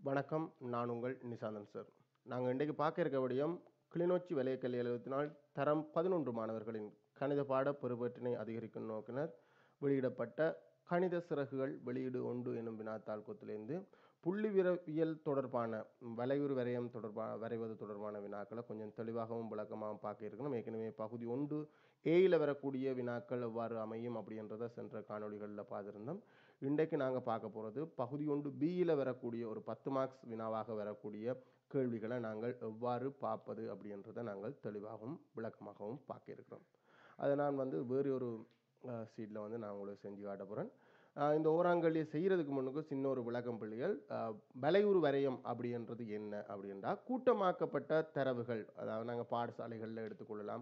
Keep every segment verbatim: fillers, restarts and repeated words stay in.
வணக்கம். நான் உங்கள் நிஷாந்தன் சார். நாங்கள் இன்றைக்கு பார்க்க இருக்க விடயம் கிளிநொச்சி வலயக்கல்வி எழுபத்தினால் தரம் பதினொன்று மாணவர்களின் கணித பாட பெறுபேற்றினை அதிகரிக்கும் நோக்கினர் வெளியிடப்பட்ட கணித சிறகுகள் வெளியீடு ஒன்று எனும் வினாத்தாள் கொத்திலிருந்து புள்ளி விரவியல் தொடர்பான வளைவுறு வரையம் தொடர்பான வரைவது தொடர்பான வினாக்களை கொஞ்சம் தெளிவாகவும் விளக்கமாகவும் பார்க்க இருக்கணும். ஏற்கனவே பகுதி ஒன்று ஏயில் வரக்கூடிய வினாக்கள் எவ்வாறு அமையும் அப்படின்றத சென்ற காணொலிகளில் பார்த்துருந்தோம். இன்றைக்கு நாங்கள் பார்க்க போகிறது பகுதி ஒன்று பியில் வரக்கூடிய ஒரு பத்து மார்க்ஸ் வினாவாக வரக்கூடிய கேள்விகளை நாங்கள் எவ்வாறு பார்ப்பது அப்படின்றத நாங்கள் தெளிவாகவும் விளக்கமாகவும் பார்க்க இருக்கிறோம். அதை நான் வந்து வேறு ஒரு சீட்டில் வந்து நான் உங்களுக்கு செஞ்சு காட்ட போகிறேன். இந்த ஓராங்கல்லியை செய்கிறதுக்கு முன்னுக்கு சின்ன ஒரு விளக்கம் பிள்ளைகள். வளைவுறு வரையம் அப்படின்றது என்ன அப்படின்றா கூட்டமாக்கப்பட்ட தரவுகள், அதாவது நாங்கள் பாடசாலைகளில் எடுத்துக்கொள்ளலாம்.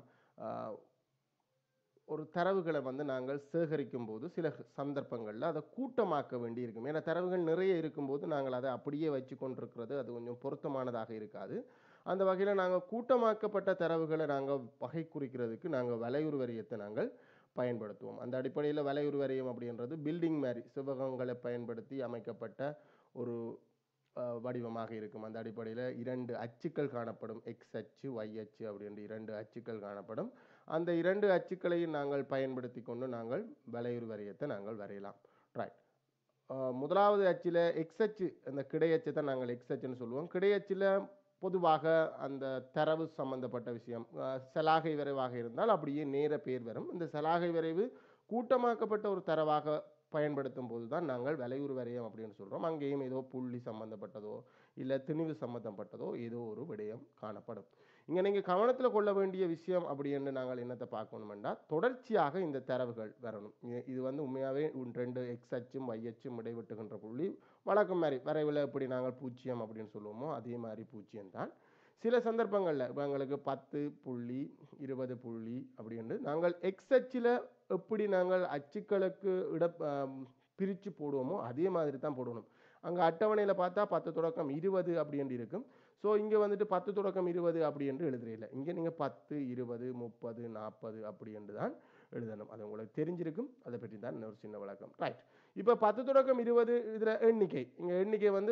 ஒரு தரவுகளை வந்து நாங்கள் சேகரிக்கும் போது சில சந்தர்ப்பங்களில் அதை கூட்டமாக்க வேண்டி இருக்கும். ஏன்னா தரவுகள் நிறைய இருக்கும்போது நாங்கள் அதை அப்படியே வச்சு கொண்டிருக்கிறது அது கொஞ்சம் பொருத்தமானதாக இருக்காது. அந்த வகையில் நாங்கள் கூட்டமாக்கப்பட்ட தரவுகளை நாங்கள் வகை குறிக்கிறதுக்கு நாங்கள் வளைவுறு வரையத்தை நாங்கள் பயன்படுத்துவோம். அந்த அடிப்படையில் வளைவுறு வரையம் அப்படின்றது பில்டிங் மாதிரி செவ்வகங்களை பயன்படுத்தி அமைக்கப்பட்ட ஒரு வடிவமாக இருக்கும். அந்த அடிப்படையில் இரண்டு அச்சுக்கள் காணப்படும், எக்ஸ் அச்சு ஒய் அச்சு அப்படின்ற இரண்டு அச்சுக்கள் காணப்படும். அந்த இரண்டு அச்சுக்களையும் நாங்கள் பயன்படுத்தி கொண்டு நாங்கள் வளைவுறு வரையத்தை நாங்கள் வரையலாம். ரைட். முதலாவது அச்சில் எக்ஸ் அச்சு, அந்த கிடையச்சை தான் நாங்கள் எக்ஸ் அச்சுன்னு சொல்லுவோம். கிடையச்சில் பொதுவாக அந்த தரவு சம்பந்தப்பட்ட விஷயம் சலாகை விரைவாக இருந்தால் அப்படியே நேர பேர் வரும். இந்த சலாகை விரைவு கூட்டமாக்கப்பட்ட ஒரு தரவாக பயன்படுத்தும் போது தான் நாங்கள் வளைவுறு வரையம் அப்படின்னு சொல்கிறோம். அங்கேயும் ஏதோ புள்ளி சம்பந்தப்பட்டதோ இல்லை திணிவு சம்பந்தப்பட்டதோ ஏதோ ஒரு விடயம் காணப்படும். இங்கே நீங்கள் கவனத்தில் கொள்ள வேண்டிய விஷயம் அப்படின்னு நாங்கள் என்னத்தை பார்க்கணுமெண்டா தொடர்ச்சியாக இந்த தரவுகள் வரணும். இது வந்து உண்மையாகவே ரெண்டு எக்ஸ் அச்சும் ஒய் அச்சும் இடைவெட்டுகின்ற புள்ளி வழக்கம் மாதிரி வரைவில் எப்படி நாங்கள் பூஜ்ஜியம் அப்படின்னு சொல்லுவோமோ அதே மாதிரி பூஜ்ஜியம் தான். சில சந்தர்ப்பங்களில் இப்போ எங்களுக்கு பத்து புள்ளி இருபது புள்ளி அப்படின்னு நாங்கள் எக்ஸ் அச்சில் எப்படி நாங்கள் அச்சுக்களுக்கு இட பிரித்து போடுவோமோ அதே மாதிரி தான் போடணும். அங்கே அட்டவணையில் பார்த்தா பத்து தொடக்கம் இருபது அப்படின்ட்டு இருக்கும். ஸோ இங்கே வந்துட்டு பத்து தொடக்கம் இருபது அப்படின்ட்டு எழுதுறதில்லை. இங்கே நீங்கள் பத்து இருபது முப்பது நாற்பது அப்படின்ட்டு தான் எழுதணும். அது உங்களுக்கு தெரிஞ்சிருக்கும். அதை பற்றி தான் இன்னொரு சின்ன விளக்கம். ரைட். இப்போ பத்து தொடக்கம் இருபது இதில் எண்ணிக்கை, இங்கே எண்ணிக்கை வந்து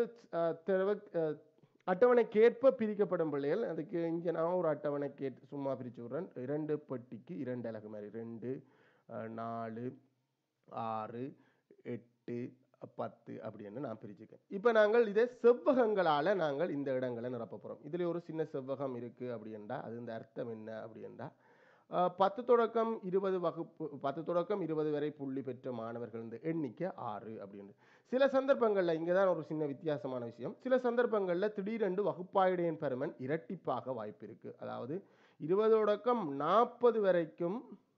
அட்டவணைக்கேற்ப பிரிக்கப்படும் பிள்ளைகள். அதுக்கு இங்கே நான் ஒரு அட்டவணை கேட்டு சும்மா பிரித்து விட்றேன். இரண்டு பெட்டிக்கு இரண்டு அலகு மாதிரி ரெண்டு நாலு ஆறு எட்டு பத்து அப்படின்னு நான் பிரிச்சுக்கேன். இப்போ நாங்கள் இதை செவ்வகங்களால் நாங்கள் இந்த இடங்களை நிரப்ப போகிறோம். இதில் ஒரு சின்ன செவ்வகம் இருக்குது அப்படின்றா அது இந்த அர்த்தம் என்ன அப்படின்றா பத்து தொடக்கம் இருபது வகுப்பு பத்து தொடக்கம் இருபது வரை புள்ளி பெற்ற மாணவர்கள் இந்த எண்ணிக்கை ஆறு அப்படின்னு. சில சந்தர்ப்பங்களில் இங்கே தான் ஒரு சின்ன வித்தியாசமான விஷயம். சில சந்தர்ப்பங்களில் திடீரென்று வகுப்பாயுடையின் பெருமன் இரட்டிப்பாக வாய்ப்பு இருக்குது. அதாவது இருபது தொடக்கம் நாற்பது வரைக்கும்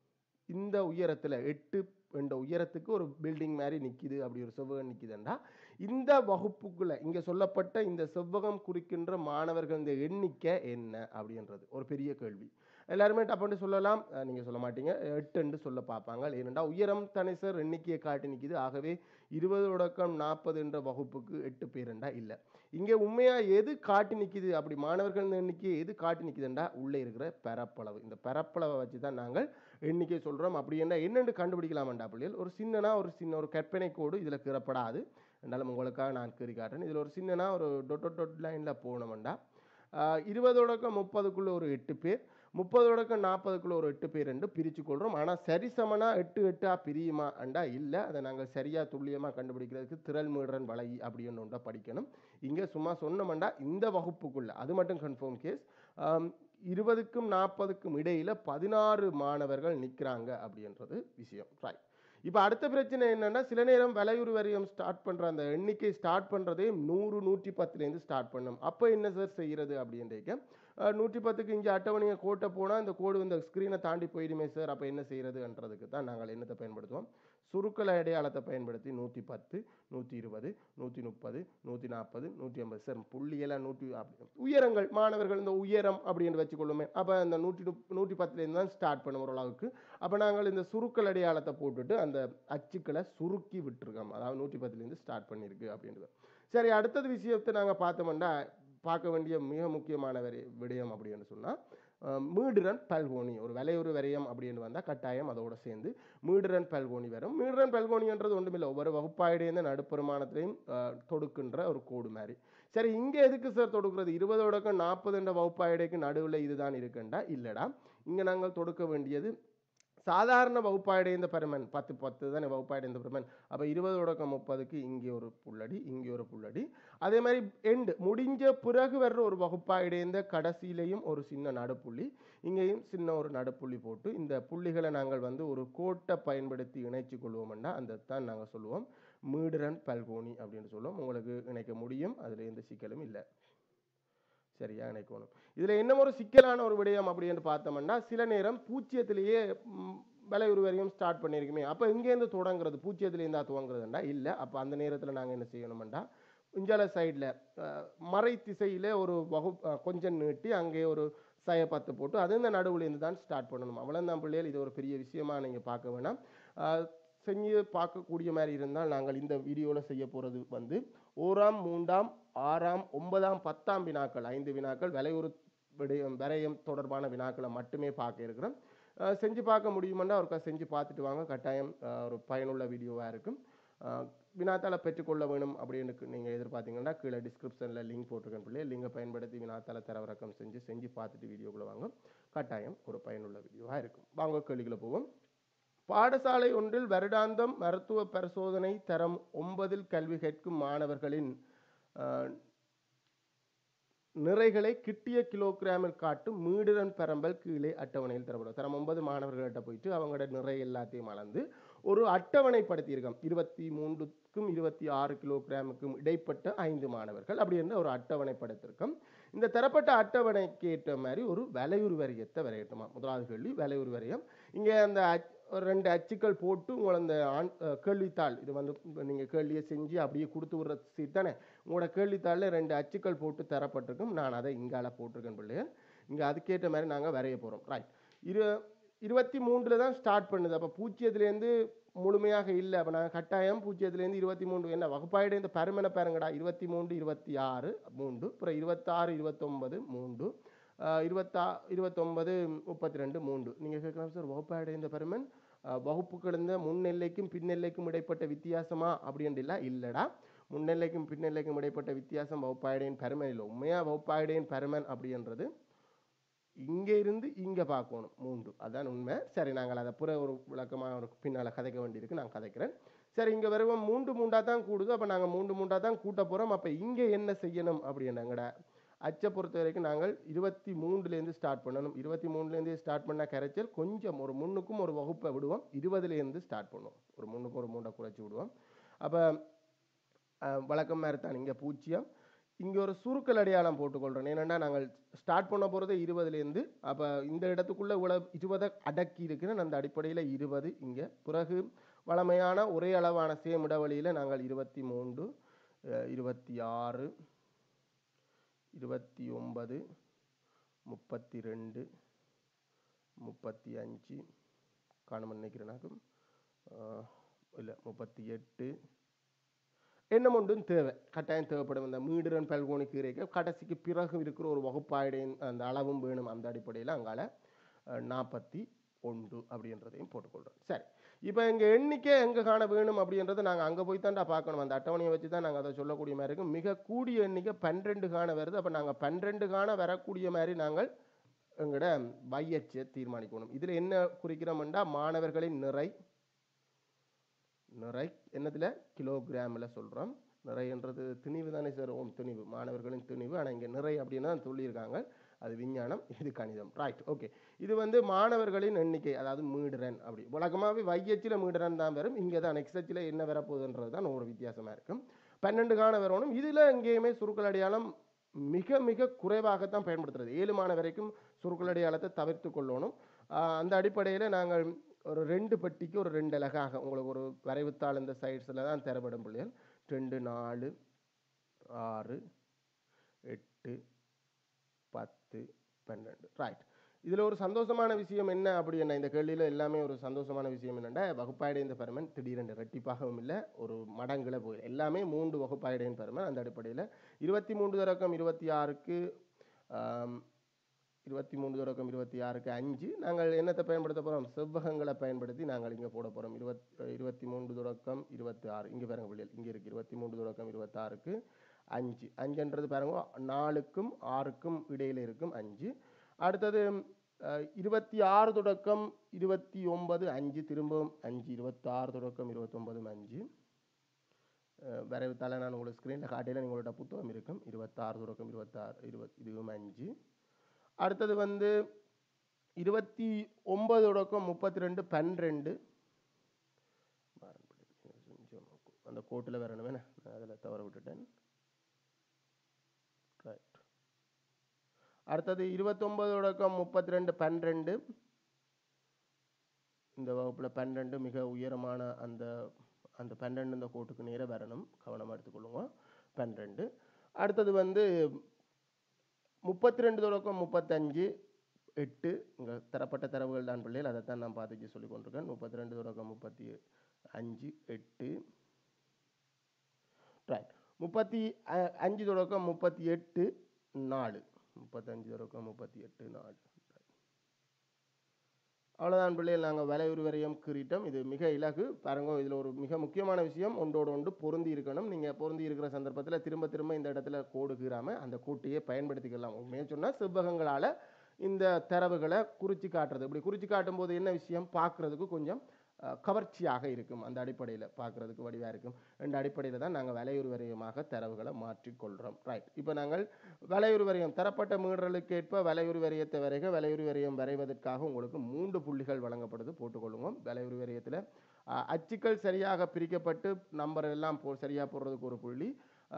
இந்த உயரத்தில் எட்டு என்ற உயரத்துக்கு ஒரு பில்டிங் மாதிரி நிற்கிது, அப்படி ஒரு செவ்வகம் நிற்கிதுண்டா இந்த வகுப்புக்குள்ள இங்கே சொல்லப்பட்ட இந்த செவ்வகம் குறிக்கின்ற மாணவர்கள் இந்த எண்ணிக்கை என்ன அப்படின்றது ஒரு பெரிய கேள்வி. எல்லாருமே டப்புன்னு சொல்லலாம், நீங்கள் சொல்ல மாட்டீங்க, எட்டு என்று சொல்ல பார்ப்பாங்க. ஏனென்றா உயரம் தனி சார் எண்ணிக்கையை காட்டி நிற்கிது. ஆகவே இருபது தொடக்கம் நாற்பது என்ற வகுப்புக்கு எட்டு பேருண்டா இல்லை. இங்கே உண்மையாக எது காட்டி நிற்கிது, அப்படி மாணவர்கள் எண்ணிக்கையை எது காட்டி நிற்கிதுண்டா உள்ளே இருக்கிற பரப்பளவு. இந்த பரப்பளவை வச்சு தான் நாங்கள் எண்ணிக்கை சொல்கிறோம். அப்படி என்ன என்னென்று கண்டுபிடிக்கலாம்டா பிள்ளைகள். ஒரு சின்னனா ஒரு சின்ன ஒரு கற்பனை கோடு இதில் கீறப்படாது என்றாலும் உங்களுக்காக நான் கீறி காட்டுறேன். இதில் ஒரு சின்னனா ஒரு டொட் டொட் லைனில் போனோம்டா இருபதோடக்கம் முப்பதுக்குள்ள ஒரு எட்டு பேர், முப்பதோடக்கம் நாற்பதுக்குள்ள ஒரு எட்டு பேர் என்று பிரித்து கொள்கிறோம். ஆனால் சரிசமனா எட்டு எட்டா பிரியுமா அண்டா இல்லை. அதை நாங்கள் சரியாக துல்லியமாக கண்டுபிடிக்கிறதுக்கு திரள் மீடுறன் வலை அப்படின்னு ஒன்றா படிக்கணும். இங்கே சும்மா சொன்னோம்டா இந்த வகுப்புக்குள்ள அது மட்டும் கன்ஃபார்ம் கேஸ். இருபதுக்கும் நாற்பதுக்கும் இடையில பதினாறு மாணவர்கள் நிற்கிறாங்க அப்படின்றது விஷயம். ரைட். இப்போ அடுத்த பிரச்சனை என்னன்னா சில நேரம் வளைவுறு வரையம் ஸ்டார்ட் பண்ணுற அந்த எண்ணிக்கை ஸ்டார்ட் பண்ணுறதே நூறு நூற்றி பத்துலேருந்து ஸ்டார்ட் பண்ணும். அப்போ என்ன சார் செய்கிறது அப்படின்றீங்க. நூற்றி பத்துக்கு இங்கே அட்டவணையை கோட்டை போனால் இந்த கோடு இந்த ஸ்க்ரீனை தாண்டி போயிடுமே சார், அப்போ என்ன செய்கிறதுன்றதுக்கு தான் நாங்கள் என்னத்தை பயன்படுத்துவோம், சுருக்கல அடையாளத்தை பயன்படுத்தி நூற்றி பத்து நூற்றி இருபது நூற்றி முப்பது நூற்றி நாற்பது நூற்றி ஐம்பது சார் புள்ளியெல்லாம் நூற்றி அப்படி உயரங்கள் மாணவர்கள் இந்த உயரம் அப்படின்னு வச்சுக்கொள்ளுமே. அப்போ அந்த நூற்றி நூற்றி பத்துலேருந்து தான் ஸ்டார்ட் பண்ணும் ஓரளவுக்கு. அப்போ நாங்கள் இந்த சுருக்கல் அடையாளத்தை போட்டுட்டு அந்த அச்சுக்களை சுருக்கி விட்டுருக்கோம். அதாவது நூற்றி பத்துலேருந்து ஸ்டார்ட் பண்ணியிருக்கு அப்படின்றது. சரி, அடுத்தது விஷயத்தை நாங்கள் பார்த்தோம்னா பார்க்க வேண்டிய மிக முக்கியமான விடயம் அப்படின்னு சொன்னால் மீடுரன் பல்கோணி. ஒரு வளைவுறு வரையம் அப்படின்னு வந்தால் கட்டாயம் அதோடு சேர்ந்து மீடுரன் பல்கோணி வரும். மீடுரன் பல்கோணின்றது ஒன்றுமில்லை, ஒவ்வொரு வகுப்பாயுடைய நடுப்பெருமானத்திலையும் தொடுக்கின்ற ஒரு கோடு மாதிரி. சரி இங்கே எதுக்கு சார் தொடுக்கிறது இருபது தொடக்கம் நாற்பது என்ற வகுப்பாடைக்கு நடுவில் இதுதான் இருக்குண்டா இல்லடா இங்கே நாங்கள் தொடுக்க வேண்டியது சாதாரண வகுப்பாடைந்த பருமன் பத்து பத்து தானே வகுப்பாடைந்த பருமன் அப்போ இருபது தொடக்கம் முப்பதுக்கு இங்கே ஒரு புள்ளடி இங்கே ஒரு புள்ளடி அதே மாதிரி எண்டு முடிஞ்ச பிறகு வர்ற ஒரு வகுப்பாடைந்த கடைசியிலையும் ஒரு சின்ன நடுப்புள்ளி இங்கேயும் சின்ன ஒரு நடுப்புள்ளி போட்டு இந்த புள்ளிகளை நாங்கள் வந்து ஒரு கோட்டை பயன்படுத்தி இணைச்சு கொள்வோம்னா அந்த தான் நாங்கள் சொல்லுவோம் மீடுரன் பல்கோணி அப்படின்னு சொல்லுவோம் உங்களுக்கு இணைக்க முடியும் அதில் எந்த சிக்கலும் இல்லை சரியா இணைக்கணும் இதில் என்ன ஒரு சிக்கலான ஒரு விடயம் அப்படின்னு பார்த்தோம்னா சில நேரம் பூச்சியத்திலேயே வலையுருவரையும் ஸ்டார்ட் பண்ணியிருக்குமே அப்போ இங்கேருந்து தொடங்குறது பூச்சியத்துலேருந்தா துவங்குறதுண்டா இல்லை அப்போ அந்த நேரத்தில் நாங்கள் என்ன செய்யணும்டா இஞ்சால சைடில் மறை திசையில் ஒரு வகு கொஞ்சம் நீட்டி அங்கே ஒரு சய பத்து போட்டு அது இந்த நடுவுலேருந்து தான் ஸ்டார்ட் பண்ணணும் அவ்வளோதான் பிள்ளைகள் இது ஒரு பெரிய விஷயமா நீங்கள் பார்க்க வேணாம் செஞ்சு பார்க்கக்கூடிய மாதிரி இருந்தால் நாங்கள் இந்த வீடியோவில் செய்ய போகிறது வந்து ஓராம் மூன்றாம் ஆறாம் ஒன்பதாம் பத்தாம் வினாக்கள் ஐந்து வினாக்கள் விலையுறு விடயம் விரயம் தொடர்பான வினாக்களை மட்டுமே பார்க்க இருக்கிறோம் செஞ்சு பார்க்க முடியுமென்னா ஒருக்கா செஞ்சு பார்த்துட்டு வாங்க கட்டாயம் ஒரு பயனுள்ள வீடியோவாக இருக்கும் வினாத்தாளை பெற்றுக்கொள்ள வேணும் அப்படின்னு நீங்கள் எதிர்பார்த்தீங்கன்னா கீழே டிஸ்கிரிப்ஷனில் லிங்க் போட்டிருக்கேன் பிள்ளை லிங்கை பயன்படுத்தி வினாத்தாளை தரவிறக்கம் செஞ்சு செஞ்சு பார்த்துட்டு வீடியோக்குள்ளே வாங்க கட்டாயம் ஒரு பயனுள்ள வீடியோவாக இருக்கும் வாங்க கேள்விகளை போவோம் பாடசாலை ஒன்றில் வருடாந்தம் மருத்துவ பரிசோதனை தரம் ஒன்பதில் கல்வி கற்கும் மாணவர்களின் நிறைகளை கிட்டிய கிலோகிராமில் காட்டும் மீடுரன் பரம்பல் கீழே அட்டவணையில் தரப்படும் தரம் ஒன்பது மாணவர்கள்ட்ட போயிட்டு அவங்களோட நிறை எல்லாத்தையும் அளந்து ஒரு அட்டவணைப்படுத்தியிருக்கோம் இருபத்தி மூன்றுக்கும் இருபத்தி ஆறு கிலோகிராமுக்கும் இடைப்பட்ட ஐந்து மாணவர்கள் அப்படி என்று ஒரு அட்டவணைப்படுத்திருக்கோம் இந்த தரப்பட்ட அட்டவணைக்கு ஏற்ற மாதிரி ஒரு வலையுறு வரியத்தை வரையட்டுமா முதலாவது கேள்வி வலையுறு வரியம் இங்கே அந்த ரெண்டு அச்சுக்கள் போட்டு உங்களை அந்த ஆண் கேள்வித்தாள் இது வந்து நீங்கள் கேள்வியை செஞ்சு அப்படியே கொடுத்து விடுற சீட் தானே உங்களோட கேள்வித்தாளில் ரெண்டு அச்சுக்கள் போட்டு தரப்பட்டிருக்கும் நான் அதை இங்கால போட்டிருக்கேன் பிள்ளைகள் இங்கே அதுக்கேற்ற மாதிரி நாங்கள் வரைய போகிறோம் ரைட் இரு இருபத்தி மூன்றில் தான் ஸ்டார்ட் பண்ணுது அப்போ பூஜ்ஜியத்துலேருந்து முழுமையாக இல்லை அப்போ நாங்கள் கட்டாயம் பூஜ்ஜியத்துலேருந்து இருபத்தி மூன்று என்ன வகுப்பாயிட இந்த பருமனை பாருங்கடா இருபத்தி மூன்று இருபத்தி ஆறு மூன்று அப்புறம் இருபத்தாறு இருபத்தொன்பது மூன்று இருபத்தா இருபத்தொன்பது முப்பத்தி ரெண்டு மூன்று நீங்கள் கேட்கலாம் சார் வகுப்பாடைந்த பருமன் வகுப்புகள் இந்த முன்னெல்லைக்கும் பின்னெல்லைக்கும் இடைப்பட்ட வித்தியாசமா அப்படின்றில்ல இல்லைடா முன்னெல்லைக்கும் பின்னெல்லைக்கும் இடைப்பட்ட வித்தியாசம் வகுப்பாடையின் பருமன் இல்லை உண்மையாக வகுப்பாடையின் பருமன் அப்படின்றது இங்கே இருந்து இங்கே பார்க்கணும் மூன்று அதான் உண்மை சரி நாங்கள் அதை புற ஒரு விளக்கமாக ஒரு பின்னால் கதைக்க வேண்டியிருக்கு நான் கதைக்கிறேன் சரி இங்கே வருவோம் மூன்று மூண்டாக தான் கூடுது அப்போ நாங்கள் மூன்று மூண்டாக தான் கூட்ட போகிறோம் அப்போ இங்கே என்ன செய்யணும் அப்படின்னாங்கட அச்சை பொறுத்த வரைக்கும் நாங்கள் இருபத்தி மூன்றுலேருந்து ஸ்டார்ட் பண்ணணும் இருபத்தி மூணுலேருந்து ஸ்டார்ட் பண்ணால் கரைச்சல் கொஞ்சம் ஒரு முன்னுக்கும் ஒரு வகுப்பை விடுவோம் இருபதுலேருந்து ஸ்டார்ட் பண்ணுவோம் ஒரு முன்னுக்கும் ஒரு மூண்டை குறைச்சி விடுவோம் அப்போ வழக்கம் மாதிரி தான் இங்கே பூஜ்ஜியம் இங்கே ஒரு சுருக்கல் அடையாளம் போட்டுக்கொள்கிறோம் ஏன்னா நாங்கள் ஸ்டார்ட் பண்ண போகிறது இருபதுலேருந்து அப்போ இந்த இடத்துக்குள்ளே இவ்வளோ இருபதை அடக்கி இருக்குன்னு அந்த அடிப்படையில் இருபது இங்கே பிறகு வளமையான ஒரே அளவான சேம் இடைவெளியில் நாங்கள் இருபத்தி மூன்று இருபத்தி ஆறு இருபத்தி ஒன்பது முப்பத்தி ரெண்டு முப்பத்தி அஞ்சு காணும நினைக்கிறேனாக்கும் இல்லை முப்பத்தி எட்டு என்ன ஒன்றும் தேவை கட்டாயம் தேவைப்படும் இந்த மீடுரன் பல்கோணி கீரைக்கு கடைசிக்கு பிறகு இருக்கிற ஒரு வகுப்பாடையின் அந்த அளவும் வேணும் அந்த அடிப்படையில் அங்கால நாற்பத்தி ஒன்று அப்படின்றதையும் போட்டுக்கொள்கிறோம் சரி இப்போ எங்கள் எண்ணிக்கை எங்கே காண வேணும் அப்படின்றத நாங்கள் அங்கே போய் தான்டா பார்க்கணும் அந்த அட்டவணையை வச்சு தான் நாங்கள் அதை சொல்லக்கூடிய மாதிரி இருக்கும் மிக கூடிய எண்ணிக்கை பன்னிரெண்டு காண வருது அப்போ நாங்கள் பன்னிரெண்டு காண வரக்கூடிய மாதிரி நாங்கள் எங்களோட வையச்சை தீர்மானிக்கணும் இதில் என்ன குறிக்கிறோம்னா மாணவர்களின் நிறை நிறை என்னதில் கிலோகிராமில் சொல்கிறோம் நிறைன்றது திணிவு தானே சார் ஓம் திணிவு மாணவர்களின் திணிவு ஆனால் இங்கே நிறை அப்படின்னு தான் சொல்லியிருக்காங்க அது விஞ்ஞானம் இது கணிதம் ரைட் ஓகே இது வந்து மாணவர்களின் எண்ணிக்கை அதாவது மீடுரன் அப்படி வழக்கமாகவே வையச்சில் மீடுரன் தான் வரும் இங்கே தான் எக்ஸச்சில் என்ன வரப்போகுதுன்றது தான் ஒரு வித்தியாசமாக இருக்கும் பன்னெண்டு காண வரணும் இதில் எங்கேயுமே சுருக்கல் அடையாளம் மிக மிக குறைவாகத்தான் பயன்படுத்துறது ஏழு மாணவர் வரைக்கும் சுருக்கல் அடையாளத்தை தவிர்த்து கொள்ளணும் அந்த அடிப்படையில் நாங்கள் ஒரு ரெண்டு பட்டிக்கு ஒரு ரெண்டு அழகாக உங்களுக்கு ஒரு வரைவுத்தாள் இந்த சைட்ஸில் தான் தரப்படும் பிள்ளைகள் ரெண்டு நாலு ஆறு எட்டு பத்து பன்னெண்டு ரைட் இதில் ஒரு சந்தோஷமான விஷயம் என்ன அப்படி என்ன இந்த கேள்வியில் எல்லாமே ஒரு சந்தோஷமான விஷயம் என்னென்னா வகுப்பாடைந்த பருமன் திடீரென்று ரெட்டிப்பாகவும் இல்லை ஒரு மடங்கில் போய் எல்லாமே மூன்று வகுப்பாடையின் பருமன் அந்த அடிப்படையில் இருபத்தி மூன்று தொடக்கம் இருபத்தி ஆறுக்கு இருபத்தி மூன்று தொடக்கம் இருபத்தி ஆறுக்கு அஞ்சு. நாங்கள் என்னத்தை பயன்படுத்த போகிறோம்? செவ்வகங்களை பயன்படுத்தி நாங்கள் இங்கே போட போகிறோம். இருபத் இருபத்தி மூன்று தொடக்கம் இருபத்தி ஆறு இங்கே பாருங்க பிள்ளைகள், இங்கே இருக்குது இருபத்தி மூன்று தொடக்கம் இருபத்தாறுக்கு அஞ்சு. அஞ்சுன்றது பாருங்க நாலுக்கும் ஆறுக்கும் இடையில் இருக்கும் அஞ்சு. அடுத்தது இருபத்தி ஆறு தொடக்கம் இருபத்தி ஒன்பது அஞ்சு, திரும்பவும் அஞ்சு. இருபத்தி ஆறு தொடக்கம் இருபத்தி ஒன்பது அஞ்சு. வரைவுத்தால நான் உங்களுக்கு ஸ்க்ரீனில் காட்டியில் உங்களோட புத்தகம் இருக்கும். இருபத்தாறு தொடக்கம் இருபத்தாறு இருபத் இதுவும் அஞ்சு. அடுத்தது வந்து இருபத்தி ஒன்பது தொடக்கம் முப்பத்தி ரெண்டு பன்னிரெண்டு. அந்த கோட்டில் வரணுமே, நான் அதில் தவற விட்டுட்டேன். ரைட். அடுத்தது இருபத்தொன்பது தொடக்கம் முப்பத்தி ரெண்டு பன்னிரெண்டு. இந்த வகுப்பில் பன்னிரெண்டு மிக உயரமான அந்த அந்த பன்னிரெண்டு இந்த கோட்டுக்கு நேராக வரணும், கவனமாக எடுத்துக்கொள்ளுங்க. பன்னிரெண்டு. அடுத்தது வந்து முப்பத்தி ரெண்டு தொடக்கம் முப்பத்தஞ்சு எட்டு. இங்கே தரப்பட்ட தரவுகள் தான் பிள்ளைகள், அதைத்தான் நான் பார்த்துச்சு சொல்லி கொண்டிருக்கேன். முப்பத்தி ரெண்டு தொடக்கம் முப்பத்தி அஞ்சு எட்டு. ரைட். முப்பத்தி அஞ்சு தொடக்கம் முப்பத்தி எட்டு நாலு. முப்பத்தஞ்சு தொடக்கம் முப்பத்தி எட்டு நாலு. அவ்வளோதான் பிள்ளைகள், நாங்கள் வலையுறு வரையும் கீறிட்டோம். இது மிக இலகு பாருங்க. இதில் ஒரு மிக முக்கியமான விஷயம், ஒன்றோடு ஒன்று பொருந்தி இருக்கணும். நீங்கள் பொருந்தி இருக்கிற சந்தர்ப்பத்தில் திரும்ப திரும்ப இந்த இடத்துல கோடு கீறாமல் அந்த கோட்டையை பயன்படுத்திக்கலாம். உண்மையாக சொன்னால் செவ்வகங்களால் இந்த தரவுகளை குறித்து காட்டுறது. இப்படி குறித்து காட்டும் போது என்ன விஷயம், பார்க்குறதுக்கு கொஞ்சம் கவர்ச்சியாக இருக்கும். அந்த அடிப்படையில் பார்க்குறதுக்கு வடிவாக இருக்கும். ரெண்டு அடிப்படையில் தான் நாங்கள் வலையுறு வரையமாக தரவுகளை மாற்றிக்கொள்கிறோம். ரைட். இப்போ நாங்கள் வலையுறு வரையம் தரப்பட்ட மீறலுக்கு ஏற்ப வலையுறு வரையத்தை வரைக. வலையுறு வரையம் வரைவதற்காக உங்களுக்கு மூன்று புள்ளிகள் வழங்கப்படுது, போட்டுக்கொள்ளுங்க. வலையுறு வரையத்தில் அச்சுக்கள் சரியாக பிரிக்கப்பட்டு நம்பர் எல்லாம் போ சரியாக போடுறதுக்கு ஒரு புள்ளி,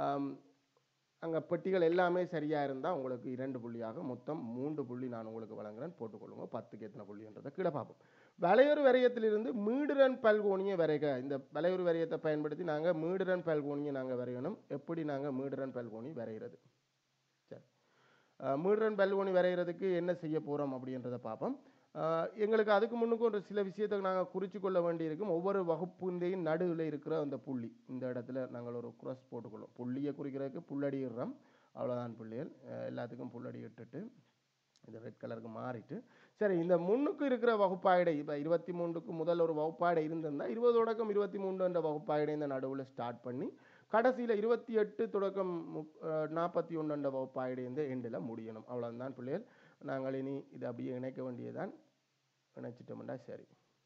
அங்கே பெட்டிகள் எல்லாமே சரியாக இருந்தால் உங்களுக்கு இரண்டு புள்ளியாக மொத்தம் மூன்று புள்ளி நான் உங்களுக்கு வழங்குறேன், போட்டுக்கொள்ளுங்க. பத்துக்கு எத்தனை புள்ளின்றதை கீழே பார்ப்போம். வலையுறு வரையத்திலிருந்து மீடுரன் பல்கோணிய வரைக. இந்த வலையுறு வரையத்தை பயன்படுத்தி நாங்கள் மீடுரன் பல்கோணியை நாங்கள் வரையணும். எப்படி நாங்கள் மீடுரன் பல்கோணி வரைகிறது? சரி, மீடுரன் பல்கோணி வரைகிறதுக்கு என்ன செய்ய போகிறோம் அப்படின்றத பார்ப்போம். எங்களுக்கு அதுக்கு முன்னுக்கு ஒரு சில விஷயத்தை நாங்கள் குறித்து கொள்ள வேண்டியிருக்கும். ஒவ்வொரு வகுப்புந்தையும் நடுவில் இருக்கிற அந்த புள்ளி, இந்த இடத்துல நாங்கள் ஒரு குரஸ் போட்டுக்கொள்ளும். புள்ளியை குறிக்கிறதுக்கு புள்ளடிடுறோம். அவ்வளோதான் பிள்ளைகள். எல்லாத்துக்கும் புள்ளடி இட்டுட்டு இந்த ரெட் கலருக்கு மாறிட்டு, சரி, இந்த முன்னுக்கு இருக்கிற வகுப்பாயிடை இப்போ இருபத்தி மூன்றுக்கு முதல் ஒரு வகுப்பாயிடை இருந்திருந்தால் இருபது தொடக்கம் இருபத்தி மூன்று என்ற வகுப்பாயிடை இந்த நடுவில் ஸ்டார்ட் பண்ணி கடைசியில் இருபத்தி எட்டு தொடக்கம் முப் நாற்பத்தி ஒன்று என்ற வகுப்பாயிடை இந்த எண்டில் முடியணும். அவ்வளோதான் பிள்ளைகள். நாங்கள் இனி இதை அப்படியே இணைக்க வேண்டியதான். இணைச்சிட்டோம்டா சரி.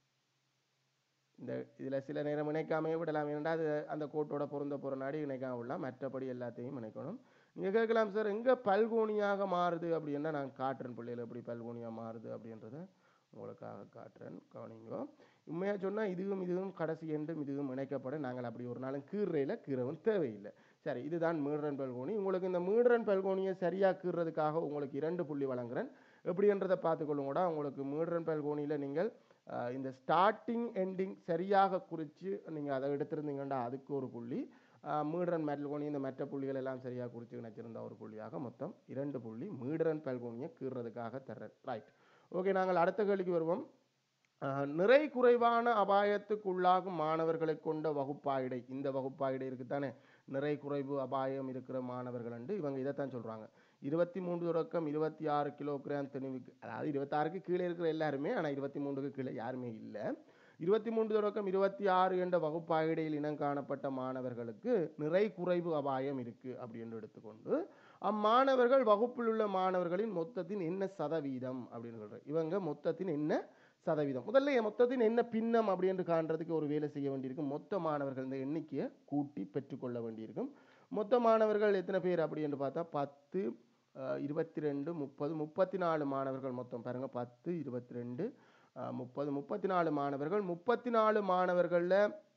இந்த இதில் சில நேரம் இணைக்காமையே விடலாம், ஏன்னா அது அந்த கோட்டோட பொருந்த போகிற நாடி இணைக்காம விடலாம். மற்றபடி எல்லாத்தையும் இணைக்கணும். நீங்கள் கேட்கலாம், சார் எங்கே பல்கோணியாக மாறுது அப்படின்னா நான் காட்டுறேன் பிள்ளைகள், எப்படி பல்கோணியாக மாறுது அப்படின்றத உங்களுக்காக காட்டுறேன், கவனிங்கோ. உண்மையாக சொன்னால் இதுவும் இதுவும் கடைசி எண்டும் இதுவும் இணைக்கப்பட நாங்கள் அப்படி ஒரு நாளும் கீறையில் கீறவும் தேவையில்லை. சரி, இதுதான் மீடுரன் பல்கோணி. உங்களுக்கு இந்த மீடுரன் பல்கோணியை சரியாக கீறதுக்காக உங்களுக்கு இரண்டு புள்ளி வழங்குறேன். எப்படின்றதை பார்த்துக்கொள்ளுங்கடா. உங்களுக்கு மீடுரன் பல்கோணியில் நீங்கள் இந்த ஸ்டார்டிங் எண்டிங் சரியாக குறித்து நீங்கள் அதை எடுத்திருந்தீங்கன்னா அதுக்கு ஒரு புள்ளி, மீடுரன் பல்கோணி இந்த மற்ற புள்ளிகள் எல்லாம் சரியாக குறித்து இணைச்சிருந்த ஒரு புள்ளியாக மொத்தம் இரண்டு புள்ளி மீடுரன் பல்கோணியை கீறதுக்காக தர்றேன். ரைட். ஓகே, நாங்கள் அடுத்த கேள்விக்கு வருவோம். நிறை குறைவான அபாயத்துக்குள்ளாகும் மாணவர்களை கொண்ட வகுப்பாயிடை. இந்த வகுப்பாயிடை இருக்குத்தானே, நிறை குறைவு அபாயம் இருக்கிற மாணவர்கள் என்று இவங்க இதைத்தான் சொல்கிறாங்க. இருபத்தி மூன்று தொடக்கம் இருபத்தி ஆறு கிலோகிராம் திணிவுக்கு, அதாவது இருபத்தாறுக்கு கீழே இருக்கிற எல்லாருமே, ஆனால் இருபத்தி மூன்றுக்கு கீழே யாருமே இல்லை. இருபத்தி மூன்று தொடக்கம் இருபத்தி ஆறு என்ற வகுப்பாயிடையில் இனம் காணப்பட்ட மாணவர்களுக்கு நிறை குறைவு அபாயம் இருக்குது அப்படின்னு எடுத்துக்கொண்டு அம்மாணவர்கள் வகுப்பில் உள்ள மாணவர்களின் மொத்தத்தின் என்ன சதவீதம் அப்படின்னு சொல்கிறார். இவங்க மொத்தத்தின் என்ன சதவீதம், முதல்ல மொத்தத்தின் என்ன பின்னம் அப்படின்னு காண்றதுக்கு ஒரு வேலை செய்ய வேண்டியிருக்கும். மொத்த மாணவர்கள் இந்த எண்ணிக்கையை கூட்டி பெற்றுக்கொள்ள வேண்டியிருக்கும். மொத்த மாணவர்கள் எத்தனை பேர் அப்படின்னு பார்த்தா பத்து இருபத்தி ரெண்டு முப்பது முப்பத்தி நாலு மாணவர்கள் மொத்தம் பாருங்க. பத்து இருபத்தி ரெண்டு முப்பது முப்பத்தி நாலு மாணவர்கள். முப்பத்தி நாலு மாணவர்களில்